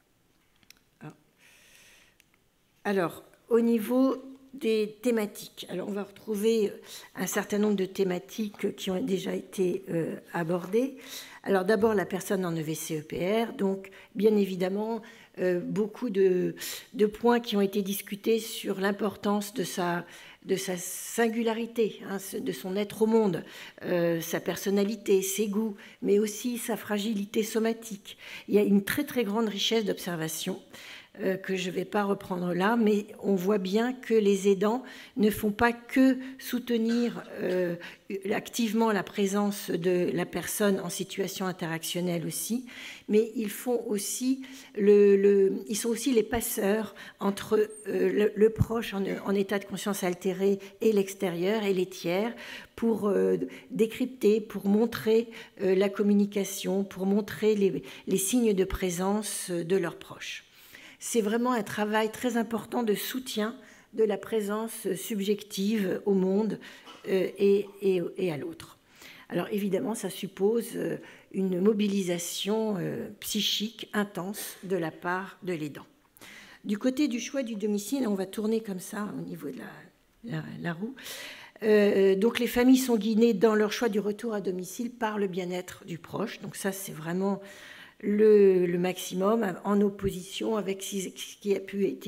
Alors, au niveau des thématiques, alors on va retrouver un certain nombre de thématiques qui ont déjà été euh, abordées. Alors d'abord, la personne en E V C E P R, donc bien évidemment, euh, beaucoup de, de points qui ont été discutés sur l'importance de sa de sa singularité, hein, de son être au monde, euh, sa personnalité, ses goûts, mais aussi sa fragilité somatique. Il y a une très très grande richesse d'observation euh, que je ne vais pas reprendre là, mais on voit bien que les aidants ne font pas que soutenir euh, activement la présence de la personne en situation interactionnelle aussi, mais ils font aussi le, le, ils sont aussi les passeurs entre euh, le, le proche en, en état de conscience altéré et l'extérieur et les tiers pour euh, décrypter, pour montrer euh, la communication, pour montrer les, les signes de présence de leurs proches. C'est vraiment un travail très important de soutien de la présence subjective au monde euh, et, et, et à l'autre. Alors évidemment, ça suppose une mobilisation euh, psychique intense de la part de l'aidant. Du côté du choix du domicile, on va tourner comme ça au niveau de la, la, la roue. Euh, donc les familles sont guidées dans leur choix du retour à domicile par le bien-être du proche. Donc ça, c'est vraiment le, le maximum, en opposition avec ce qui a pu être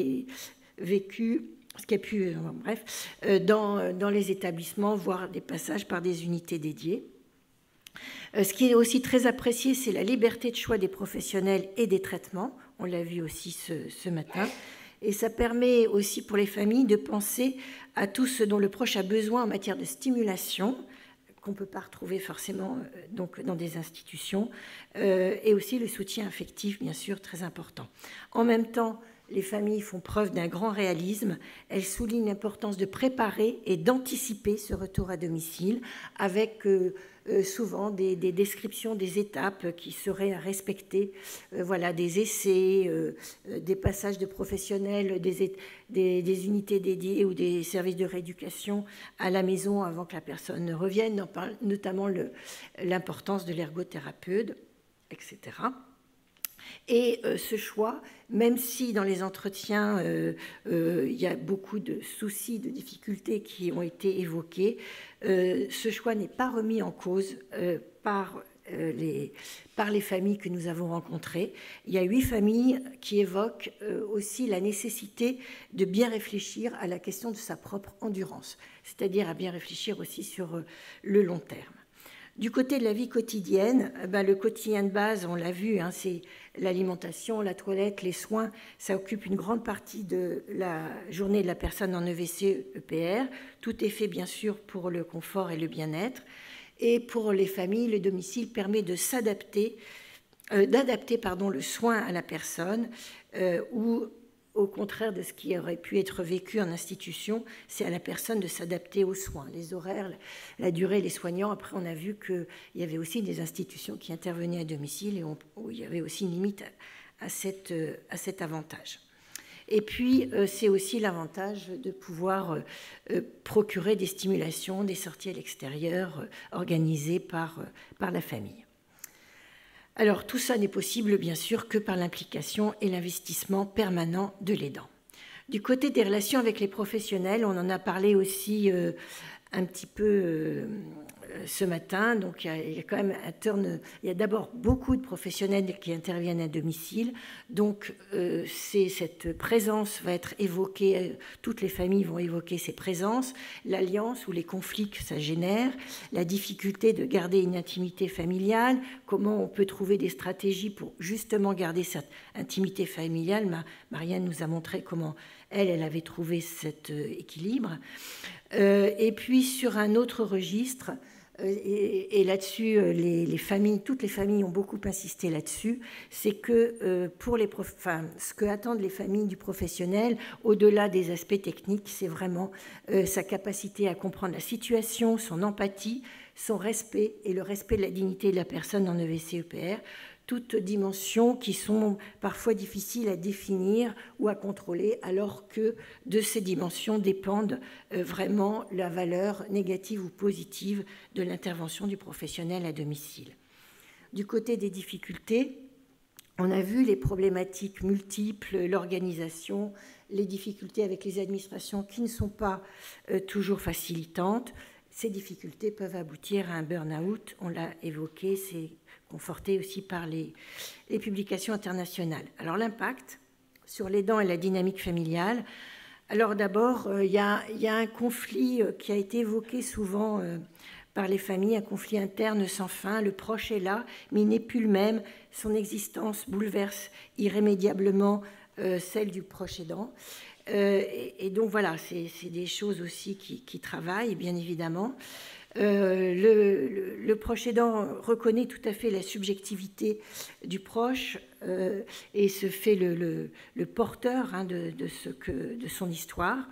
vécu, ce qui a pu, euh, bref, euh, dans, dans les établissements, voire des passages par des unités dédiées. Euh, ce qui est aussi très apprécié, c'est la liberté de choix des professionnels et des traitements. On l'a vu aussi ce, ce matin. Et ça permet aussi pour les familles de penser à tout ce dont le proche a besoin en matière de stimulation, qu'on ne peut pas retrouver forcément euh, donc, dans des institutions, euh, et aussi le soutien affectif, bien sûr, très important. En même temps, les familles font preuve d'un grand réalisme. Elles soulignent l'importance de préparer et d'anticiper ce retour à domicile avec euh, euh, souvent des, des descriptions des étapes qui seraient à respecter, euh, voilà, des essais, euh, des passages de professionnels, des, des, des unités dédiées ou des services de rééducation à la maison avant que la personne ne revienne, notamment l'importance de l'ergothérapeute, et cetera. Et euh, ce choix, même si dans les entretiens, euh, euh, il y a beaucoup de soucis, de difficultés qui ont été évoqués, euh, ce choix n'est pas remis en cause euh, par, euh, les, par les familles que nous avons rencontrées. Il y a huit familles qui évoquent euh, aussi la nécessité de bien réfléchir à la question de sa propre endurance, c'est-à-dire à bien réfléchir aussi sur euh, le long terme. Du côté de la vie quotidienne, ben le quotidien de base, on l'a vu, hein, c'est l'alimentation, la toilette, les soins. Ça occupe une grande partie de la journée de la personne en E V C E P R. Tout est fait, bien sûr, pour le confort et le bien-être. Et pour les familles, le domicile permet de s'adapter, euh, d'adapter pardon, le soin à la personne euh, ou au contraire de ce qui aurait pu être vécu en institution, c'est à la personne de s'adapter aux soins, les horaires, la durée, les soignants. Après, on a vu qu'il y avait aussi des institutions qui intervenaient à domicile et on, où il y avait aussi une limite à, à, cette, à cet avantage. Et puis, euh, c'est aussi l'avantage de pouvoir euh, procurer des stimulations, des sorties à l'extérieur euh, organisées par, euh, par la famille. Alors, tout ça n'est possible, bien sûr, que par l'implication et l'investissement permanent de l'aidant. Du côté des relations avec les professionnels, on en a parlé aussi euh, un petit peu euh, ce matin. Donc, il y a, il y a quand même un turn. Il y a d'abord beaucoup de professionnels qui interviennent à domicile. Donc, euh, c'est, cette présence va être évoquée. Euh, toutes les familles vont évoquer ces présences, l'alliance ou les conflits que ça génère, la difficulté de garder une intimité familiale, comment on peut trouver des stratégies pour justement garder cette intimité familiale. Ma, Marianne nous a montré comment elle, elle avait trouvé cet euh, équilibre. Euh, et puis, sur un autre registre, et, et là-dessus, les, les familles, toutes les familles ont beaucoup insisté là-dessus, c'est que euh, pour les prof... enfin, ce que attendent les familles du professionnel, au-delà des aspects techniques, c'est vraiment euh, sa capacité à comprendre la situation, son empathie, son respect et le respect de la dignité de la personne en E V C E P R, toutes dimensions qui sont parfois difficiles à définir ou à contrôler, alors que de ces dimensions dépendent vraiment la valeur négative ou positive de l'intervention du professionnel à domicile. Du côté des difficultés, on a vu les problématiques multiples, l'organisation, les difficultés avec les administrations qui ne sont pas toujours facilitantes. Ces difficultés peuvent aboutir à un burn-out, on l'a évoqué, c'est conforté aussi par les, les publications internationales. Alors l'impact sur l'aidant et la dynamique familiale. Alors d'abord, il euh, y, y a un conflit euh, qui a été évoqué souvent euh, par les familles, un conflit interne sans fin. Le proche est là, mais il n'est plus le même. Son existence bouleverse irrémédiablement euh, celle du proche aidant. Euh, et, et donc voilà, c'est, c'est des choses aussi qui, qui travaillent, bien évidemment. Euh, le, le, le proche aidant reconnaît tout à fait la subjectivité du proche euh, et se fait le, le, le porteur hein, de, de, ce que, de son histoire.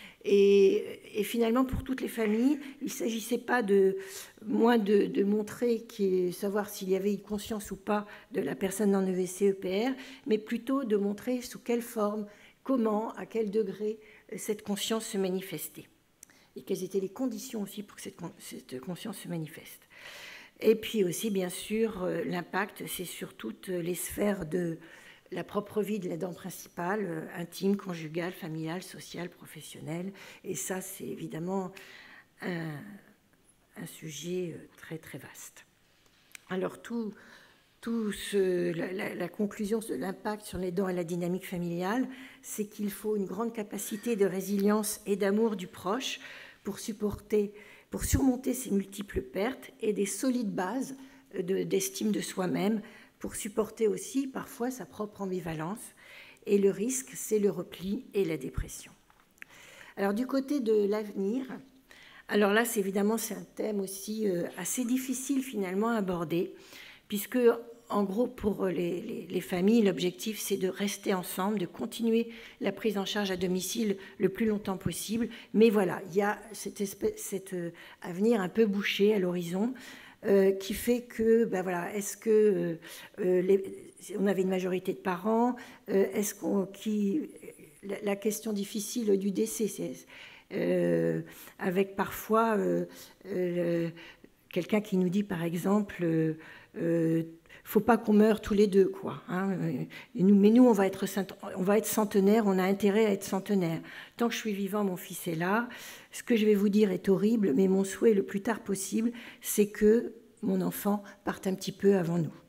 Et, et finalement, pour toutes les familles, il ne s'agissait pas de moins de, de montrer, qui, savoir s'il y avait une conscience ou pas de la personne en E V C E P R, mais plutôt de montrer sous quelle forme, comment, à quel degré cette conscience se manifestait. Et quelles étaient les conditions aussi pour que cette, cette conscience se manifeste. Et puis aussi, bien sûr, l'impact, c'est sur toutes les sphères de la propre vie de l'aidant principal, intime, conjugale, familiale, sociale, professionnelle. Et ça, c'est évidemment un, un sujet très, très vaste. Alors, tout, tout ce, la, la, la conclusion de l'impact sur l'aidant et la dynamique familiale, c'est qu'il faut une grande capacité de résilience et d'amour du proche pour supporter, pour surmonter ces multiples pertes et des solides bases de, d'estime de soi-même pour supporter aussi parfois sa propre ambivalence. Et le risque, c'est le repli et la dépression. Alors du côté de l'avenir, alors là, c'est évidemment, c'est un thème aussi assez difficile finalement à aborder, puisque en gros, pour les, les, les familles, l'objectif, c'est de rester ensemble, de continuer la prise en charge à domicile le plus longtemps possible. Mais voilà, il y a cette espèce, cet euh, avenir un peu bouché à l'horizon euh, qui fait que, ben voilà, est-ce que euh, les, on avait une majorité de parents, euh, est-ce qu'on, qui, la, la question difficile du décès, c'est euh, avec parfois euh, euh, quelqu'un qui nous dit, par exemple, euh, euh, faut pas qu'on meure tous les deux, quoi. Hein. Et nous, mais nous, on va être on va être centenaire, on a intérêt à être centenaire. Tant que je suis vivant, mon fils est là. Ce que je vais vous dire est horrible, mais mon souhait le plus tard possible, c'est que mon enfant parte un petit peu avant nous.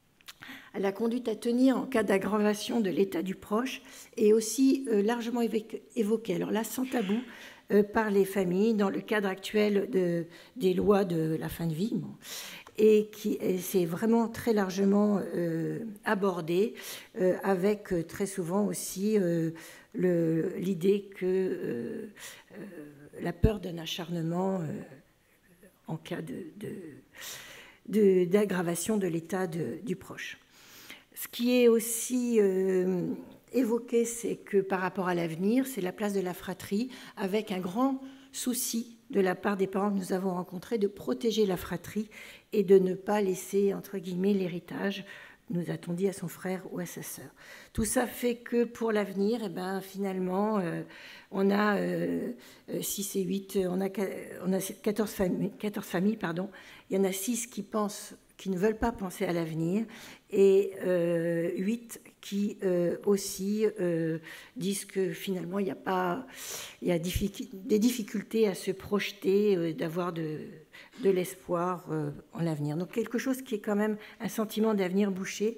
La conduite à tenir en cas d'aggravation de l'état du proche est aussi euh, largement évoquée. Alors là, sans tabou, euh, par les familles, dans le cadre actuel de, des lois de la fin de vie. Bon. Et qui c'est vraiment très largement euh, abordé, euh, avec euh, très souvent aussi euh, le, l'idée que euh, euh, la peur d'un acharnement euh, en cas de, de, de, d'aggravation de l'état de, du proche. Ce qui est aussi euh, évoqué, c'est que par rapport à l'avenir, c'est la place de la fratrie, avec un grand souci de la part des parents que nous avons rencontrés de protéger la fratrie et de ne pas laisser, entre guillemets, l'héritage nous a-t-on dit, à son frère ou à sa sœur. Tout ça fait que pour l'avenir, eh ben, finalement, euh, on a euh, six et huit, on a, on a quatorze familles, quatorze familles, pardon. Il y en a six qui pensent, qui ne veulent pas penser à l'avenir, et euh, huit qui euh, aussi euh, disent que finalement, il y a, pas, il y a diffic- des difficultés à se projeter, euh, d'avoir de, de l'espoir euh, en l'avenir. Donc quelque chose qui est quand même un sentiment d'avenir bouché.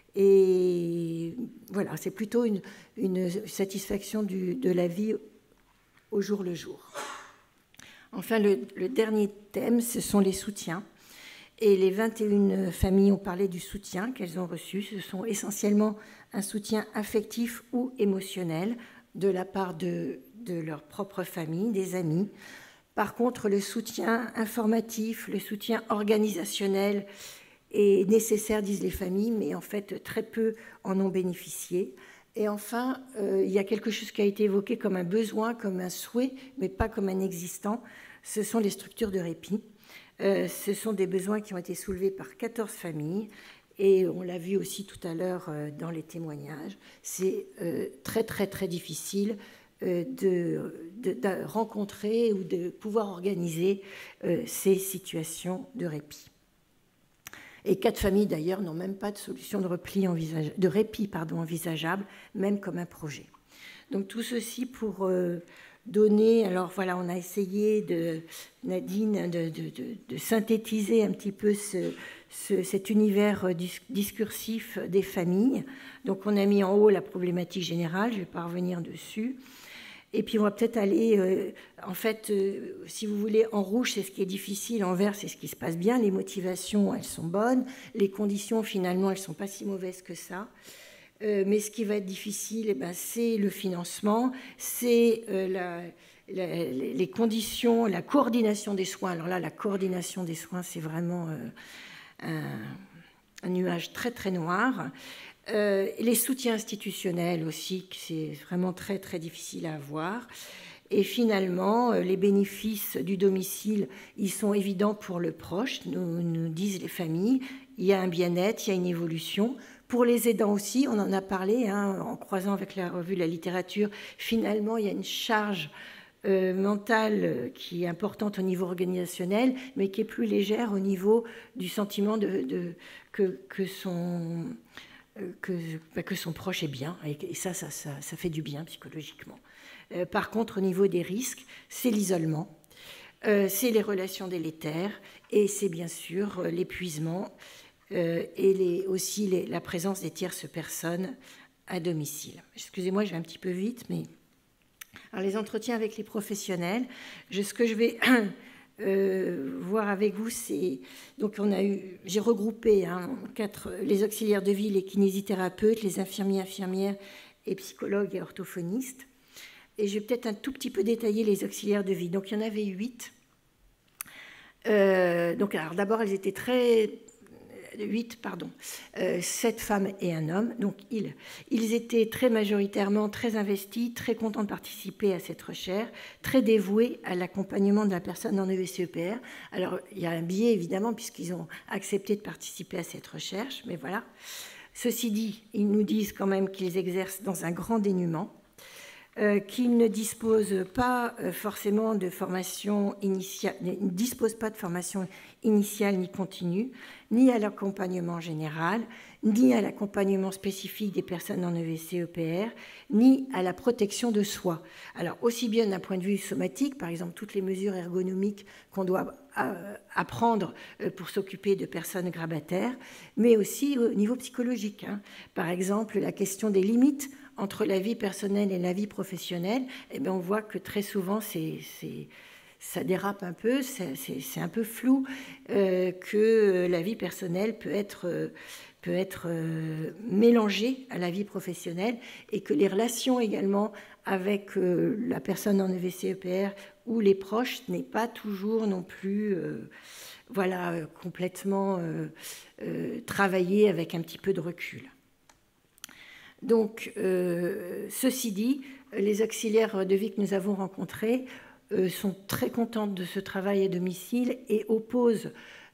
Et voilà, c'est plutôt une, une satisfaction du, de la vie au jour le jour. Enfin, le, le dernier thème, ce sont les soutiens. Et les vingt et une familles ont parlé du soutien qu'elles ont reçu. Ce sont essentiellement un soutien affectif ou émotionnel de la part de, de leur propre famille, des amis. Par contre, le soutien informatif, le soutien organisationnel est nécessaire, disent les familles, mais en fait, très peu en ont bénéficié. Et enfin, euh, il y a quelque chose qui a été évoqué comme un besoin, comme un souhait, mais pas comme un existant. Ce sont les structures de répit. Euh, ce sont des besoins qui ont été soulevés par quatorze familles. Et on l'a vu aussi tout à l'heure euh, dans les témoignages. C'est euh, très, très, très difficile euh, de, de, de rencontrer ou de pouvoir organiser euh, ces situations de répit. Et quatre familles, d'ailleurs, n'ont même pas de solution de, repli envisage... de répit pardon, envisageable, même comme un projet. Donc tout ceci pour euh, donner... Alors voilà, on a essayé, de, Nadine, de, de, de, de synthétiser un petit peu ce, ce, cet univers discursif des familles. Donc on a mis en haut la problématique générale, je ne vais pas revenir dessus. Et puis on va peut-être aller, euh, en fait, euh, si vous voulez, en rouge, c'est ce qui est difficile, en vert, c'est ce qui se passe bien, les motivations, elles sont bonnes, les conditions, finalement, elles ne sont pas si mauvaises que ça. Euh, mais ce qui va être difficile, eh ben, c'est le financement, c'est euh, la, la, les conditions, la coordination des soins. Alors là, la coordination des soins, c'est vraiment euh, un, un nuage très, très noir. Euh, les soutiens institutionnels aussi, c'est vraiment très très difficile à avoir. Et finalement, euh, les bénéfices du domicile, ils sont évidents pour le proche, nous, nous disent les familles. Il y a un bien-être, il y a une évolution. Pour les aidants aussi, on en a parlé, hein, en croisant avec la revue de la littérature, finalement, il y a une charge euh, mentale qui est importante au niveau organisationnel, mais qui est plus légère au niveau du sentiment de, de, que, que son... Que, que son proche est bien, et ça, ça, ça, ça fait du bien psychologiquement. Euh, par contre, au niveau des risques, c'est l'isolement, euh, c'est les relations délétères, et c'est bien sûr l'épuisement, euh, et les, aussi les, la présence des tierces personnes à domicile. Excusez-moi, je vais un petit peu vite, mais... Alors, les entretiens avec les professionnels, je, ce que je vais... Euh, voir avec vous, c'est donc on a eu, j'ai regroupé hein, quatre, les auxiliaires de vie, les kinésithérapeutes, les infirmiers, infirmières et psychologues et orthophonistes. Et je vais peut-être un tout petit peu détailler les auxiliaires de vie. Donc il y en avait huit. Euh, donc alors d'abord elles étaient très huit, pardon, euh, sept femmes et un homme. Donc ils, ils étaient très majoritairement très investis, très contents de participer à cette recherche, très dévoués à l'accompagnement de la personne en E V C E P R. Alors il y a un biais évidemment puisqu'ils ont accepté de participer à cette recherche, mais voilà. Ceci dit, ils nous disent quand même qu'ils exercent dans un grand dénuement. Euh, qu'ils ne disposent pas euh, forcément de formation initiale, ne disposent pas de formation initiale ni continue, ni à l'accompagnement général, ni à l'accompagnement spécifique des personnes en E V C E P R, ni à la protection de soi. Alors aussi bien d'un point de vue somatique, par exemple toutes les mesures ergonomiques qu'on doit euh, apprendre euh, pour s'occuper de personnes grabataires, mais aussi au niveau psychologique. Hein. Par exemple la question des limites entre la vie personnelle et la vie professionnelle, eh bien, on voit que très souvent, c'est, c'est, ça dérape un peu, c'est, c'est, c'est un peu flou, euh, que la vie personnelle peut être, euh, peut être euh, mélangée à la vie professionnelle et que les relations également avec euh, la personne en E V C E P R ou les proches n'est pas toujours non plus euh, voilà, complètement euh, euh, travaillée avec un petit peu de recul. Donc, euh, ceci dit, les auxiliaires de vie que nous avons rencontrés euh, sont très contentes de ce travail à domicile et opposent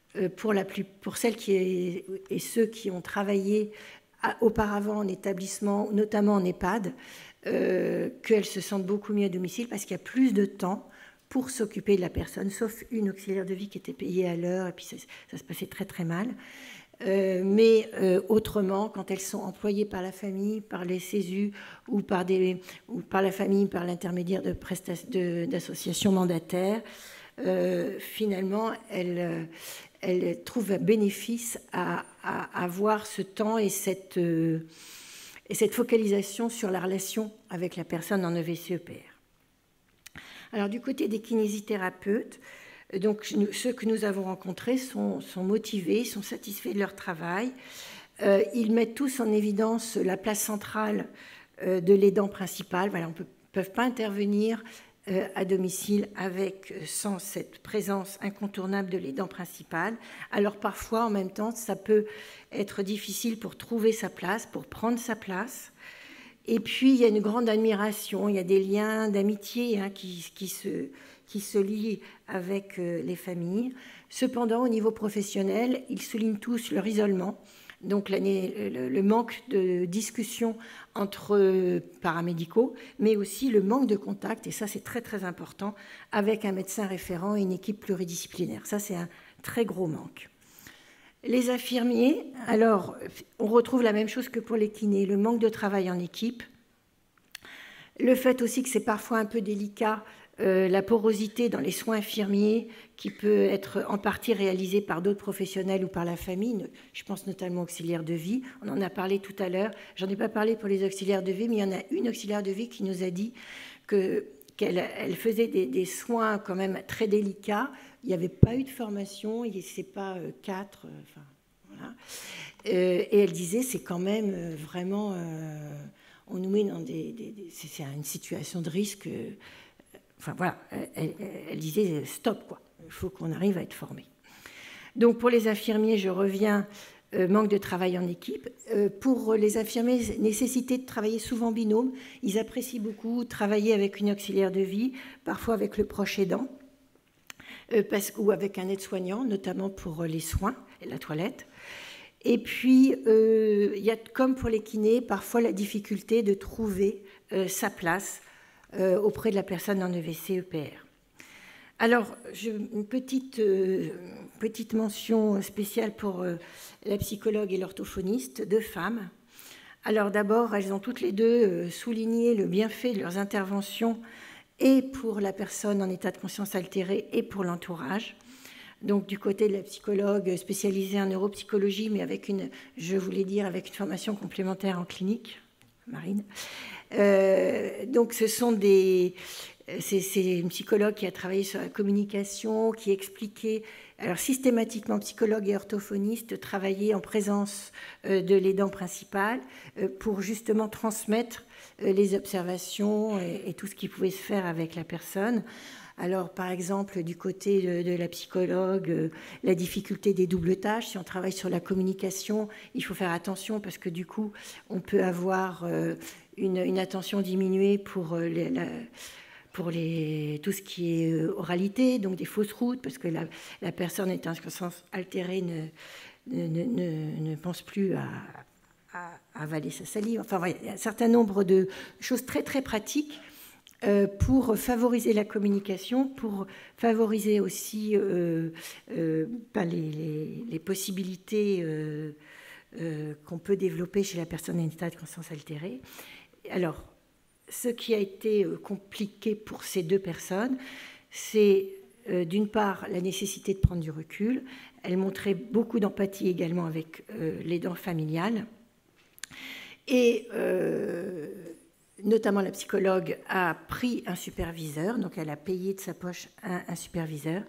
pour, la plus, pour celles qui est, et ceux qui ont travaillé à, auparavant en établissement, notamment en EHPAD, euh, qu'elles se sentent beaucoup mieux à domicile parce qu'il y a plus de temps pour s'occuper de la personne, sauf une auxiliaire de vie qui était payée à l'heure, et puis ça, ça se passait très très mal. Euh, mais euh, autrement, quand elles sont employées par la famille, par les CESU ou par, des, ou par la famille, par l'intermédiaire de de, d'associations mandataires, euh, finalement, elles, elles trouvent un bénéfice à, à avoir ce temps et cette, euh, et cette focalisation sur la relation avec la personne en E V C E P R. Alors, du côté des kinésithérapeutes, donc, ceux que nous avons rencontrés sont, sont motivés, sont satisfaits de leur travail. Euh, ils mettent tous en évidence la place centrale euh, de l'aidant principal. Voilà, on ne peut pas intervenir euh, à domicile avec, sans cette présence incontournable de l'aidant principal. Alors parfois, en même temps, ça peut être difficile pour trouver sa place, pour prendre sa place. Et puis, il y a une grande admiration, il y a des liens d'amitié hein, qui, qui se... qui se lient avec les familles. Cependant, au niveau professionnel, ils soulignent tous leur isolement, donc le manque de discussion entre paramédicaux, mais aussi le manque de contact, et ça c'est très très important, avec un médecin référent et une équipe pluridisciplinaire. Ça c'est un très gros manque. Les infirmiers, alors on retrouve la même chose que pour les kinés, le manque de travail en équipe, le fait aussi que c'est parfois un peu délicat, Euh, la porosité dans les soins infirmiers qui peut être en partie réalisée par d'autres professionnels ou par la famille, je pense notamment aux auxiliaires de vie, on en a parlé tout à l'heure, j'en ai pas parlé pour les auxiliaires de vie, mais il y en a une auxiliaire de vie qui nous a dit que, qu'elle elle faisait des, des soins quand même très délicats, il n'y avait pas eu de formation, il c'est pas euh, quatre, euh, enfin, voilà. Euh, et elle disait c'est quand même euh, vraiment, euh, on nous met dans des, des, des c'est une situation de risque. Euh, Enfin voilà, elle, elle disait stop quoi, il faut qu'on arrive à être formé. Donc pour les infirmiers, je reviens, euh, manque de travail en équipe. Euh, pour les infirmiers, nécessité de travailler souvent binôme. Ils apprécient beaucoup travailler avec une auxiliaire de vie, parfois avec le proche aidant, euh, parce, ou avec un aide-soignant, notamment pour les soins et la toilette. Et puis, euh, il y a, comme pour les kinés, parfois la difficulté de trouver euh, sa place Euh, auprès de la personne en E V C E P R. Alors, je, une petite, euh, petite mention spéciale pour euh, la psychologue et l'orthophoniste, deux femmes. Alors d'abord, elles ont toutes les deux euh, souligné le bienfait de leurs interventions et pour la personne en état de conscience altérée et pour l'entourage. Donc du côté de la psychologue spécialisée en neuropsychologie, mais avec une, je voulais dire, avec une formation complémentaire en clinique, Marine. Euh, donc ce sont des... C'est, c'est une psychologue qui a travaillé sur la communication, qui expliquait... Alors systématiquement, psychologue et orthophoniste travaillaient en présence euh, de l'aidant principal euh, pour justement transmettre euh, les observations et, et tout ce qui pouvait se faire avec la personne. Alors, par exemple, du côté de, de la psychologue, euh, la difficulté des doubles tâches. Si on travaille sur la communication, il faut faire attention parce que du coup, on peut avoir euh, une, une attention diminuée pour, euh, les, la, pour les, tout ce qui est euh, oralité, donc des fausses routes, parce que la, la personne est en conscience altérée, ne, ne, ne, ne pense plus à, à, à avaler sa salive. Enfin, voilà, il y a un certain nombre de choses très, très pratiques pour favoriser la communication, pour favoriser aussi euh, euh, ben les, les, les possibilités euh, euh, qu'on peut développer chez la personne en état de conscience altérée. Alors, ce qui a été compliqué pour ces deux personnes, c'est euh, d'une part la nécessité de prendre du recul. Elle montrait beaucoup d'empathie également avec euh, l'aidant familial. Et... Euh, notamment la psychologue a pris un superviseur, donc elle a payé de sa poche un, un superviseur.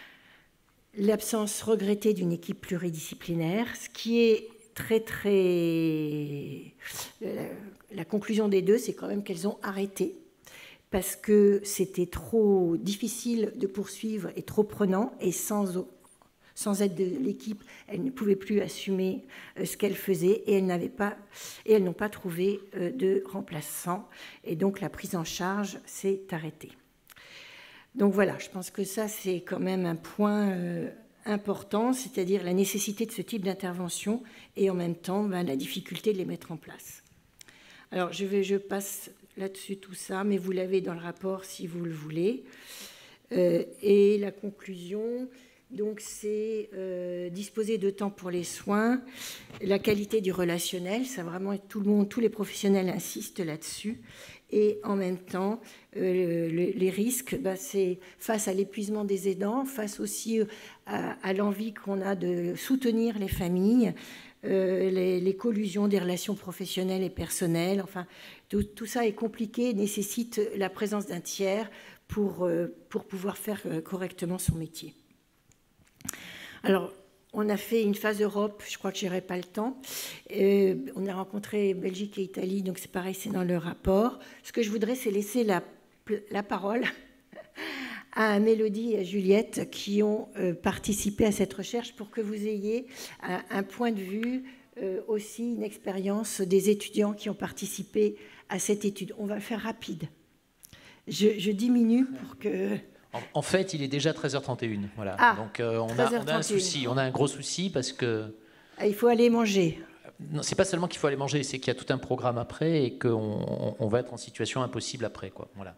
L'absence regrettée d'une équipe pluridisciplinaire, ce qui est très, très... La, la conclusion des deux, c'est quand même qu'elles ont arrêté parce que c'était trop difficile de poursuivre et trop prenant, et sans... Sans aide de l'équipe, elles ne pouvaient plus assumer ce qu'elles faisaient et elles n'avaient pas, et elles n'ont pas trouvé de remplaçant. Et donc la prise en charge s'est arrêtée. Donc voilà, je pense que ça c'est quand même un point importants, c'est-à-dire la nécessité de ce type d'intervention et en même temps ben, la difficulté de les mettre en place. Alors je, vais, je passe là-dessus tout ça, mais vous l'avez dans le rapport si vous le voulez. Euh, et la conclusion, donc, c'est euh, disposer de temps pour les soins, la qualité du relationnel, ça vraiment tout le monde, tous les professionnels insistent là-dessus. Et en même temps, euh, le, les risques, bah, c'est face à l'épuisement des aidants, face aussi à, à l'envie qu'on a de soutenir les familles, euh, les, les collusions des relations professionnelles et personnelles. Enfin, tout, tout ça est compliqué, nécessite la présence d'un tiers pour, euh, pour pouvoir faire correctement son métier. Alors, on a fait une phase Europe, je crois que je n'aurai pas le temps. Euh, on a rencontré Belgique et Italie, donc c'est pareil, c'est dans le rapport. Ce que je voudrais, c'est laisser la, la parole à Mélodie et à Juliette qui ont euh, participé à cette recherche pour que vous ayez un, un point de vue, euh, aussi une expérience des étudiants qui ont participé à cette étude. On va le faire rapide. Je, je diminue pour que... En fait, il est déjà treize heures trente et une. Voilà. Ah, donc euh, on, a, on a un souci, on a un gros souci parce que... Ah, il faut aller manger. Non, c'est pas seulement qu'il faut aller manger, c'est qu'il y a tout un programme après et qu'on on va être en situation impossible après, quoi. Voilà.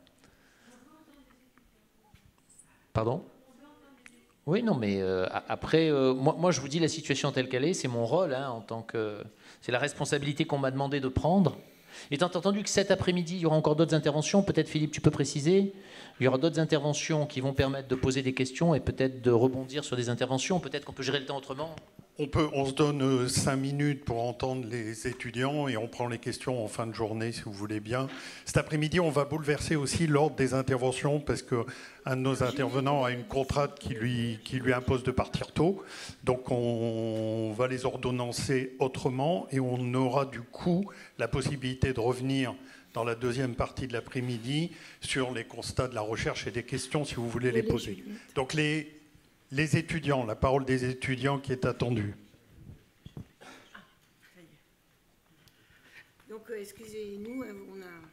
Pardon ? Oui, non, mais euh, après, euh, moi, moi, je vous dis la situation telle qu'elle est, c'est mon rôle, hein, en tant que... C'est la responsabilité qu'on m'a demandé de prendre. Étant entendu que cet après-midi, il y aura encore d'autres interventions, peut-être Philippe, tu peux préciser, il y aura d'autres interventions qui vont permettre de poser des questions et peut-être de rebondir sur des interventions, peut-être qu'on peut gérer le temps autrement. On, peut, on se donne cinq minutes pour entendre les étudiants et on prend les questions en fin de journée, si vous voulez bien. Cet après-midi, on va bouleverser aussi l'ordre des interventions parce qu'un de nos intervenants a une contrainte qui lui, qui lui impose de partir tôt. Donc on va les ordonnancer autrement et on aura du coup la possibilité de revenir dans la deuxième partie de l'après-midi sur les constats de la recherche et des questions si vous voulez les poser. Donc les... Les étudiants, la parole des étudiants qui est attendue. Donc, euh, excusez-nous, on a...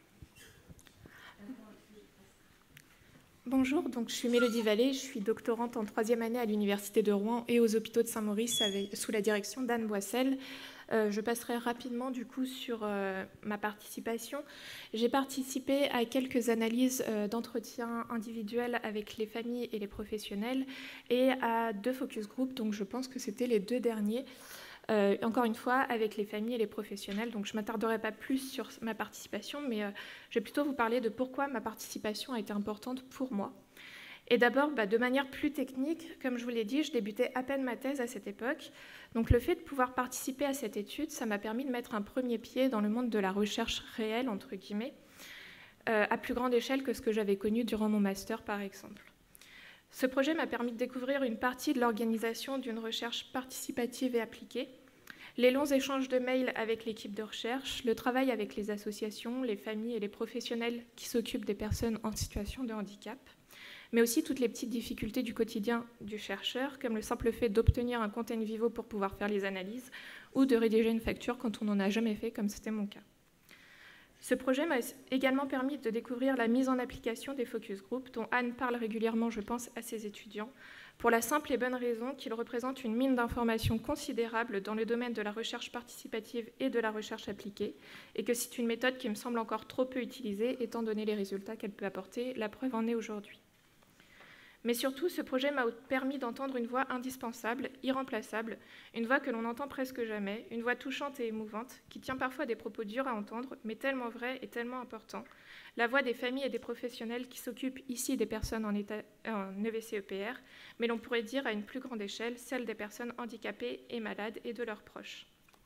Bonjour, donc je suis Mélodie Vallée, je suis doctorante en troisième année à l'Université de Rouen et aux hôpitaux de Saint-Maurice avec, sous la direction d'Anne Boissel. Euh, je passerai rapidement du coup sur euh, ma participation. J'ai participé à quelques analyses euh, d'entretien individuels avec les familles et les professionnels et à deux focus group, donc je pense que c'était les deux derniers. Euh, encore une fois, avec les familles et les professionnels. Donc je ne m'attarderai pas plus sur ma participation, mais euh, je vais plutôt vous parler de pourquoi ma participation a été importante pour moi. Et d'abord, bah, de manière plus technique, comme je vous l'ai dit, je débutais à peine ma thèse à cette époque. Donc le fait de pouvoir participer à cette étude, ça m'a permis de mettre un premier pied dans le monde de la recherche réelle, entre guillemets, euh, à plus grande échelle que ce que j'avais connu durant mon master, par exemple. Ce projet m'a permis de découvrir une partie de l'organisation d'une recherche participative et appliquée, les longs échanges de mails avec l'équipe de recherche, le travail avec les associations, les familles et les professionnels qui s'occupent des personnes en situation de handicap, mais aussi toutes les petites difficultés du quotidien du chercheur, comme le simple fait d'obtenir un compte in vivo pour pouvoir faire les analyses, ou de rédiger une facture quand on n'en a jamais fait, comme c'était mon cas. Ce projet m'a également permis de découvrir la mise en application des focus group, dont Anne parle régulièrement, je pense, à ses étudiants, pour la simple et bonne raison qu'ils représentent une mine d'informations considérable dans le domaine de la recherche participative et de la recherche appliquée, et que c'est une méthode qui me semble encore trop peu utilisée, étant donné les résultats qu'elle peut apporter. La preuve en est aujourd'hui. Mais surtout, ce projet m'a permis d'entendre une voix indispensable, irremplaçable, une voix que l'on n'entend presque jamais, une voix touchante et émouvante, qui tient parfois des propos durs à entendre, mais tellement vrais et tellement importants. La voix des familles et des professionnels qui s'occupent ici des personnes en, état, en E V C E P R, mais l'on pourrait dire à une plus grande échelle, celle des personnes handicapées et malades et de leurs proches.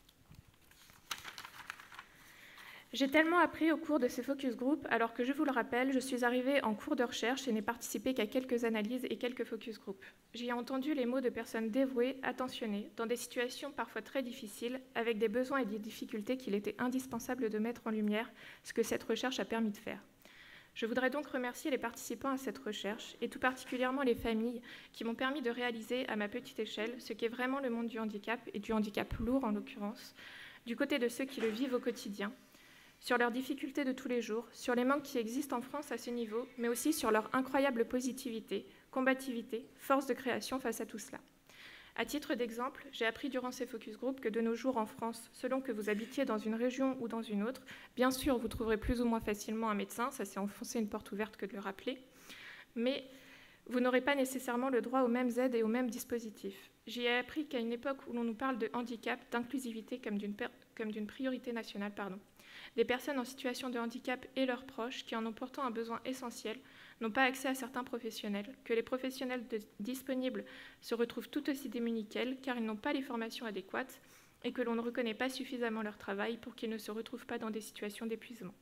J'ai tellement appris au cours de ces focus group, alors que je vous le rappelle, je suis arrivée en cours de recherche et n'ai participé qu'à quelques analyses et quelques focus group. J'y ai entendu les mots de personnes dévouées, attentionnées, dans des situations parfois très difficiles, avec des besoins et des difficultés qu'il était indispensable de mettre en lumière, ce que cette recherche a permis de faire. Je voudrais donc remercier les participants à cette recherche, et tout particulièrement les familles, qui m'ont permis de réaliser à ma petite échelle ce qu'est vraiment le monde du handicap, et du handicap lourd en l'occurrence, du côté de ceux qui le vivent au quotidien, sur leurs difficultés de tous les jours, sur les manques qui existent en France à ce niveau, mais aussi sur leur incroyable positivité, combativité, force de création face à tout cela. À titre d'exemple, j'ai appris durant ces focus group que de nos jours en France, selon que vous habitiez dans une région ou dans une autre, bien sûr, vous trouverez plus ou moins facilement un médecin, ça c'est enfoncer une porte ouverte que de le rappeler, mais vous n'aurez pas nécessairement le droit aux mêmes aides et aux mêmes dispositifs. J'y ai appris qu'à une époque où l'on nous parle de handicap, d'inclusivité comme d'une comme d'une priorité nationale, pardon, des personnes en situation de handicap et leurs proches, qui en ont pourtant un besoin essentiel, n'ont pas accès à certains professionnels, que les professionnels de, disponibles se retrouvent tout aussi démunis qu'elles, car ils n'ont pas les formations adéquates, et que l'on ne reconnaît pas suffisamment leur travail pour qu'ils ne se retrouvent pas dans des situations d'épuisement.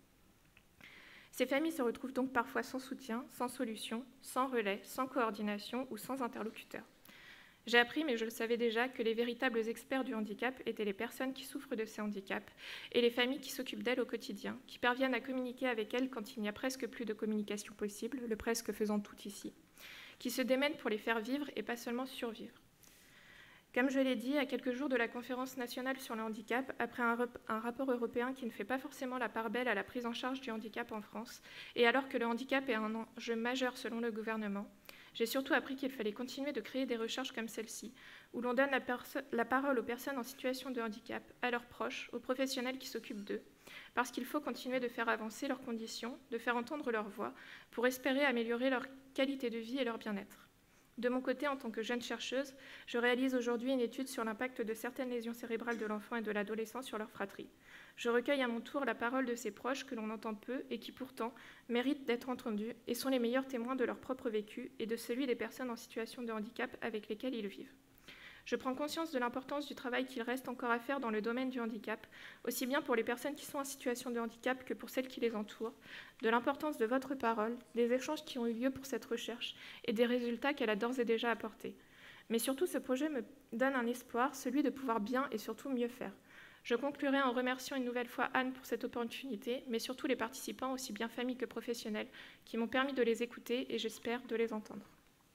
Ces familles se retrouvent donc parfois sans soutien, sans solution, sans relais, sans coordination ou sans interlocuteur. J'ai appris, mais je le savais déjà, que les véritables experts du handicap étaient les personnes qui souffrent de ces handicaps et les familles qui s'occupent d'elles au quotidien, qui parviennent à communiquer avec elles quand il n'y a presque plus de communication possible, le presque faisant tout ici, qui se démènent pour les faire vivre et pas seulement survivre. Comme je l'ai dit, à quelques jours de la conférence nationale sur le handicap, après un, un rapport européen qui ne fait pas forcément la part belle à la prise en charge du handicap en France, et alors que le handicap est un enjeu majeur selon le gouvernement, j'ai surtout appris qu'il fallait continuer de créer des recherches comme celle-ci, où l'on donne la, la parole aux personnes en situation de handicap, à leurs proches, aux professionnels qui s'occupent d'eux, parce qu'il faut continuer de faire avancer leurs conditions, de faire entendre leur voix, pour espérer améliorer leur qualité de vie et leur bien-être. De mon côté, en tant que jeune chercheuse, je réalise aujourd'hui une étude sur l'impact de certaines lésions cérébrales de l'enfant et de l'adolescent sur leur fratrie. Je recueille à mon tour la parole de ces proches que l'on entend peu et qui pourtant méritent d'être entendus et sont les meilleurs témoins de leur propre vécu et de celui des personnes en situation de handicap avec lesquelles ils vivent. Je prends conscience de l'importance du travail qu'il reste encore à faire dans le domaine du handicap, aussi bien pour les personnes qui sont en situation de handicap que pour celles qui les entourent, de l'importance de votre parole, des échanges qui ont eu lieu pour cette recherche et des résultats qu'elle a d'ores et déjà apportés. Mais surtout, ce projet me donne un espoir, celui de pouvoir bien et surtout mieux faire. Je conclurai en remerciant une nouvelle fois Anne pour cette opportunité, mais surtout les participants, aussi bien familles que professionnels, qui m'ont permis de les écouter et j'espère de les entendre.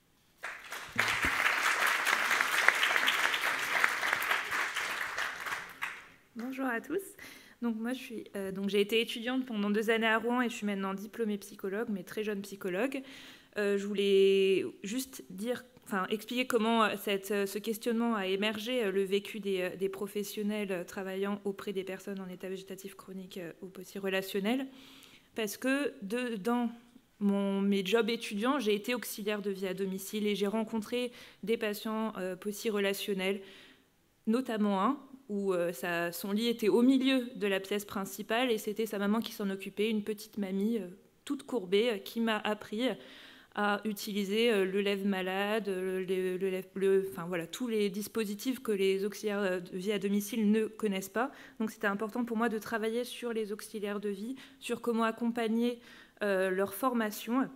Bonjour à tous. Donc moi, je suis, euh, donc j'ai été étudiante pendant deux années à Rouen et je suis maintenant diplômée psychologue, mais très jeune psychologue. Euh, je voulais juste dire, enfin expliquer comment cette, ce questionnement a émergé, le vécu des, des professionnels travaillant auprès des personnes en état végétatif chronique ou post-relationnel, parce que de, dans mon, mes jobs étudiants, j'ai été auxiliaire de vie à domicile et j'ai rencontré des patients euh, post-relationnels, notamment un où euh, ça, son lit était au milieu de la pièce principale et c'était sa maman qui s'en occupait, une petite mamie euh, toute courbée euh, qui m'a appris à utiliser euh, le lève-malade, le, le, le, le, enfin, voilà, tous les dispositifs que les auxiliaires de vie à domicile ne connaissent pas. Donc c'était important pour moi de travailler sur les auxiliaires de vie, sur comment accompagner euh, leur formation.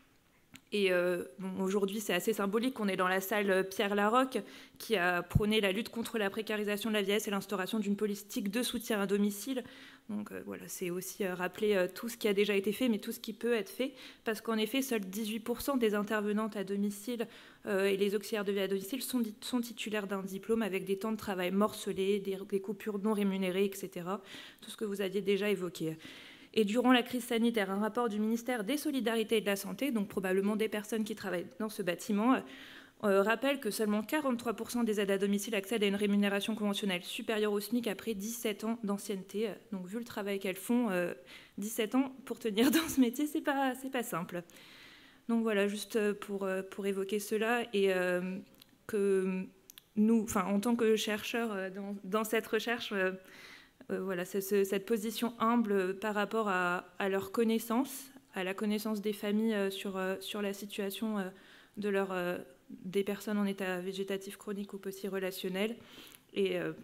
Et euh, bon, aujourd'hui, c'est assez symbolique qu'on est dans la salle Pierre Laroque qui a prôné la lutte contre la précarisation de la vieillesse et l'instauration d'une politique de soutien à domicile. Donc euh, voilà, c'est aussi euh, rappeler euh, tout ce qui a déjà été fait, mais tout ce qui peut être fait, parce qu'en effet, seuls dix-huit pour cent des intervenantes à domicile euh, et les auxiliaires de vie à domicile sont, sont titulaires d'un diplôme avec des temps de travail morcelés, des, des coupures non rémunérées, et cetera. Tout ce que vous aviez déjà évoqué. Et durant la crise sanitaire, un rapport du ministère des Solidarités et de la Santé, donc probablement des personnes qui travaillent dans ce bâtiment, euh, rappelle que seulement quarante-trois pour cent des aides à domicile accèdent à une rémunération conventionnelle supérieure au SMIC après dix-sept ans d'ancienneté. Donc vu le travail qu'elles font, euh, dix-sept ans pour tenir dans ce métier, c'est pas, c'est pas simple. Donc voilà, juste pour, pour évoquer cela et euh, que nous, enfin en tant que chercheurs dans, dans cette recherche, euh, Euh, voilà, c'est ce, cette position humble par rapport à, à leur connaissance, à la connaissance des familles euh, sur, euh, sur la situation euh, de leur, euh, des personnes en état végétatif chronique ou post-relationnel. Et euh,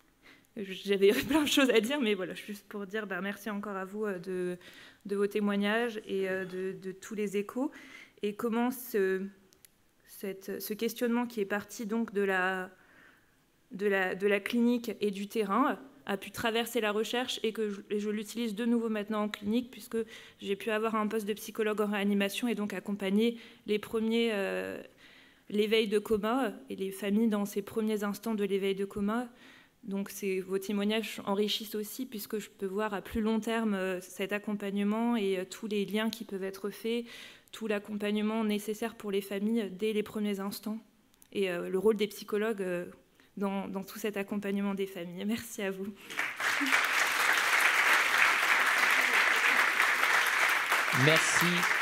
j'avais plein de choses à dire, mais voilà, juste pour dire bah, merci encore à vous euh, de, de vos témoignages et euh, de, de tous les échos. Et comment ce, cette, ce questionnement qui est parti donc de la, de la, de la clinique et du terrain a pu traverser la recherche et que je, je l'utilise de nouveau maintenant en clinique puisque j'ai pu avoir un poste de psychologue en réanimation et donc accompagner les premiers, euh, l'éveil de coma et les familles dans ces premiers instants de l'éveil de coma. Donc c'est, vos témoignages enrichissent aussi puisque je peux voir à plus long terme euh, cet accompagnement et euh, tous les liens qui peuvent être faits, tout l'accompagnement nécessaire pour les familles dès les premiers instants. et euh, le rôle des psychologues euh, dans, dans tout cet accompagnement des familles. Merci à vous. Merci.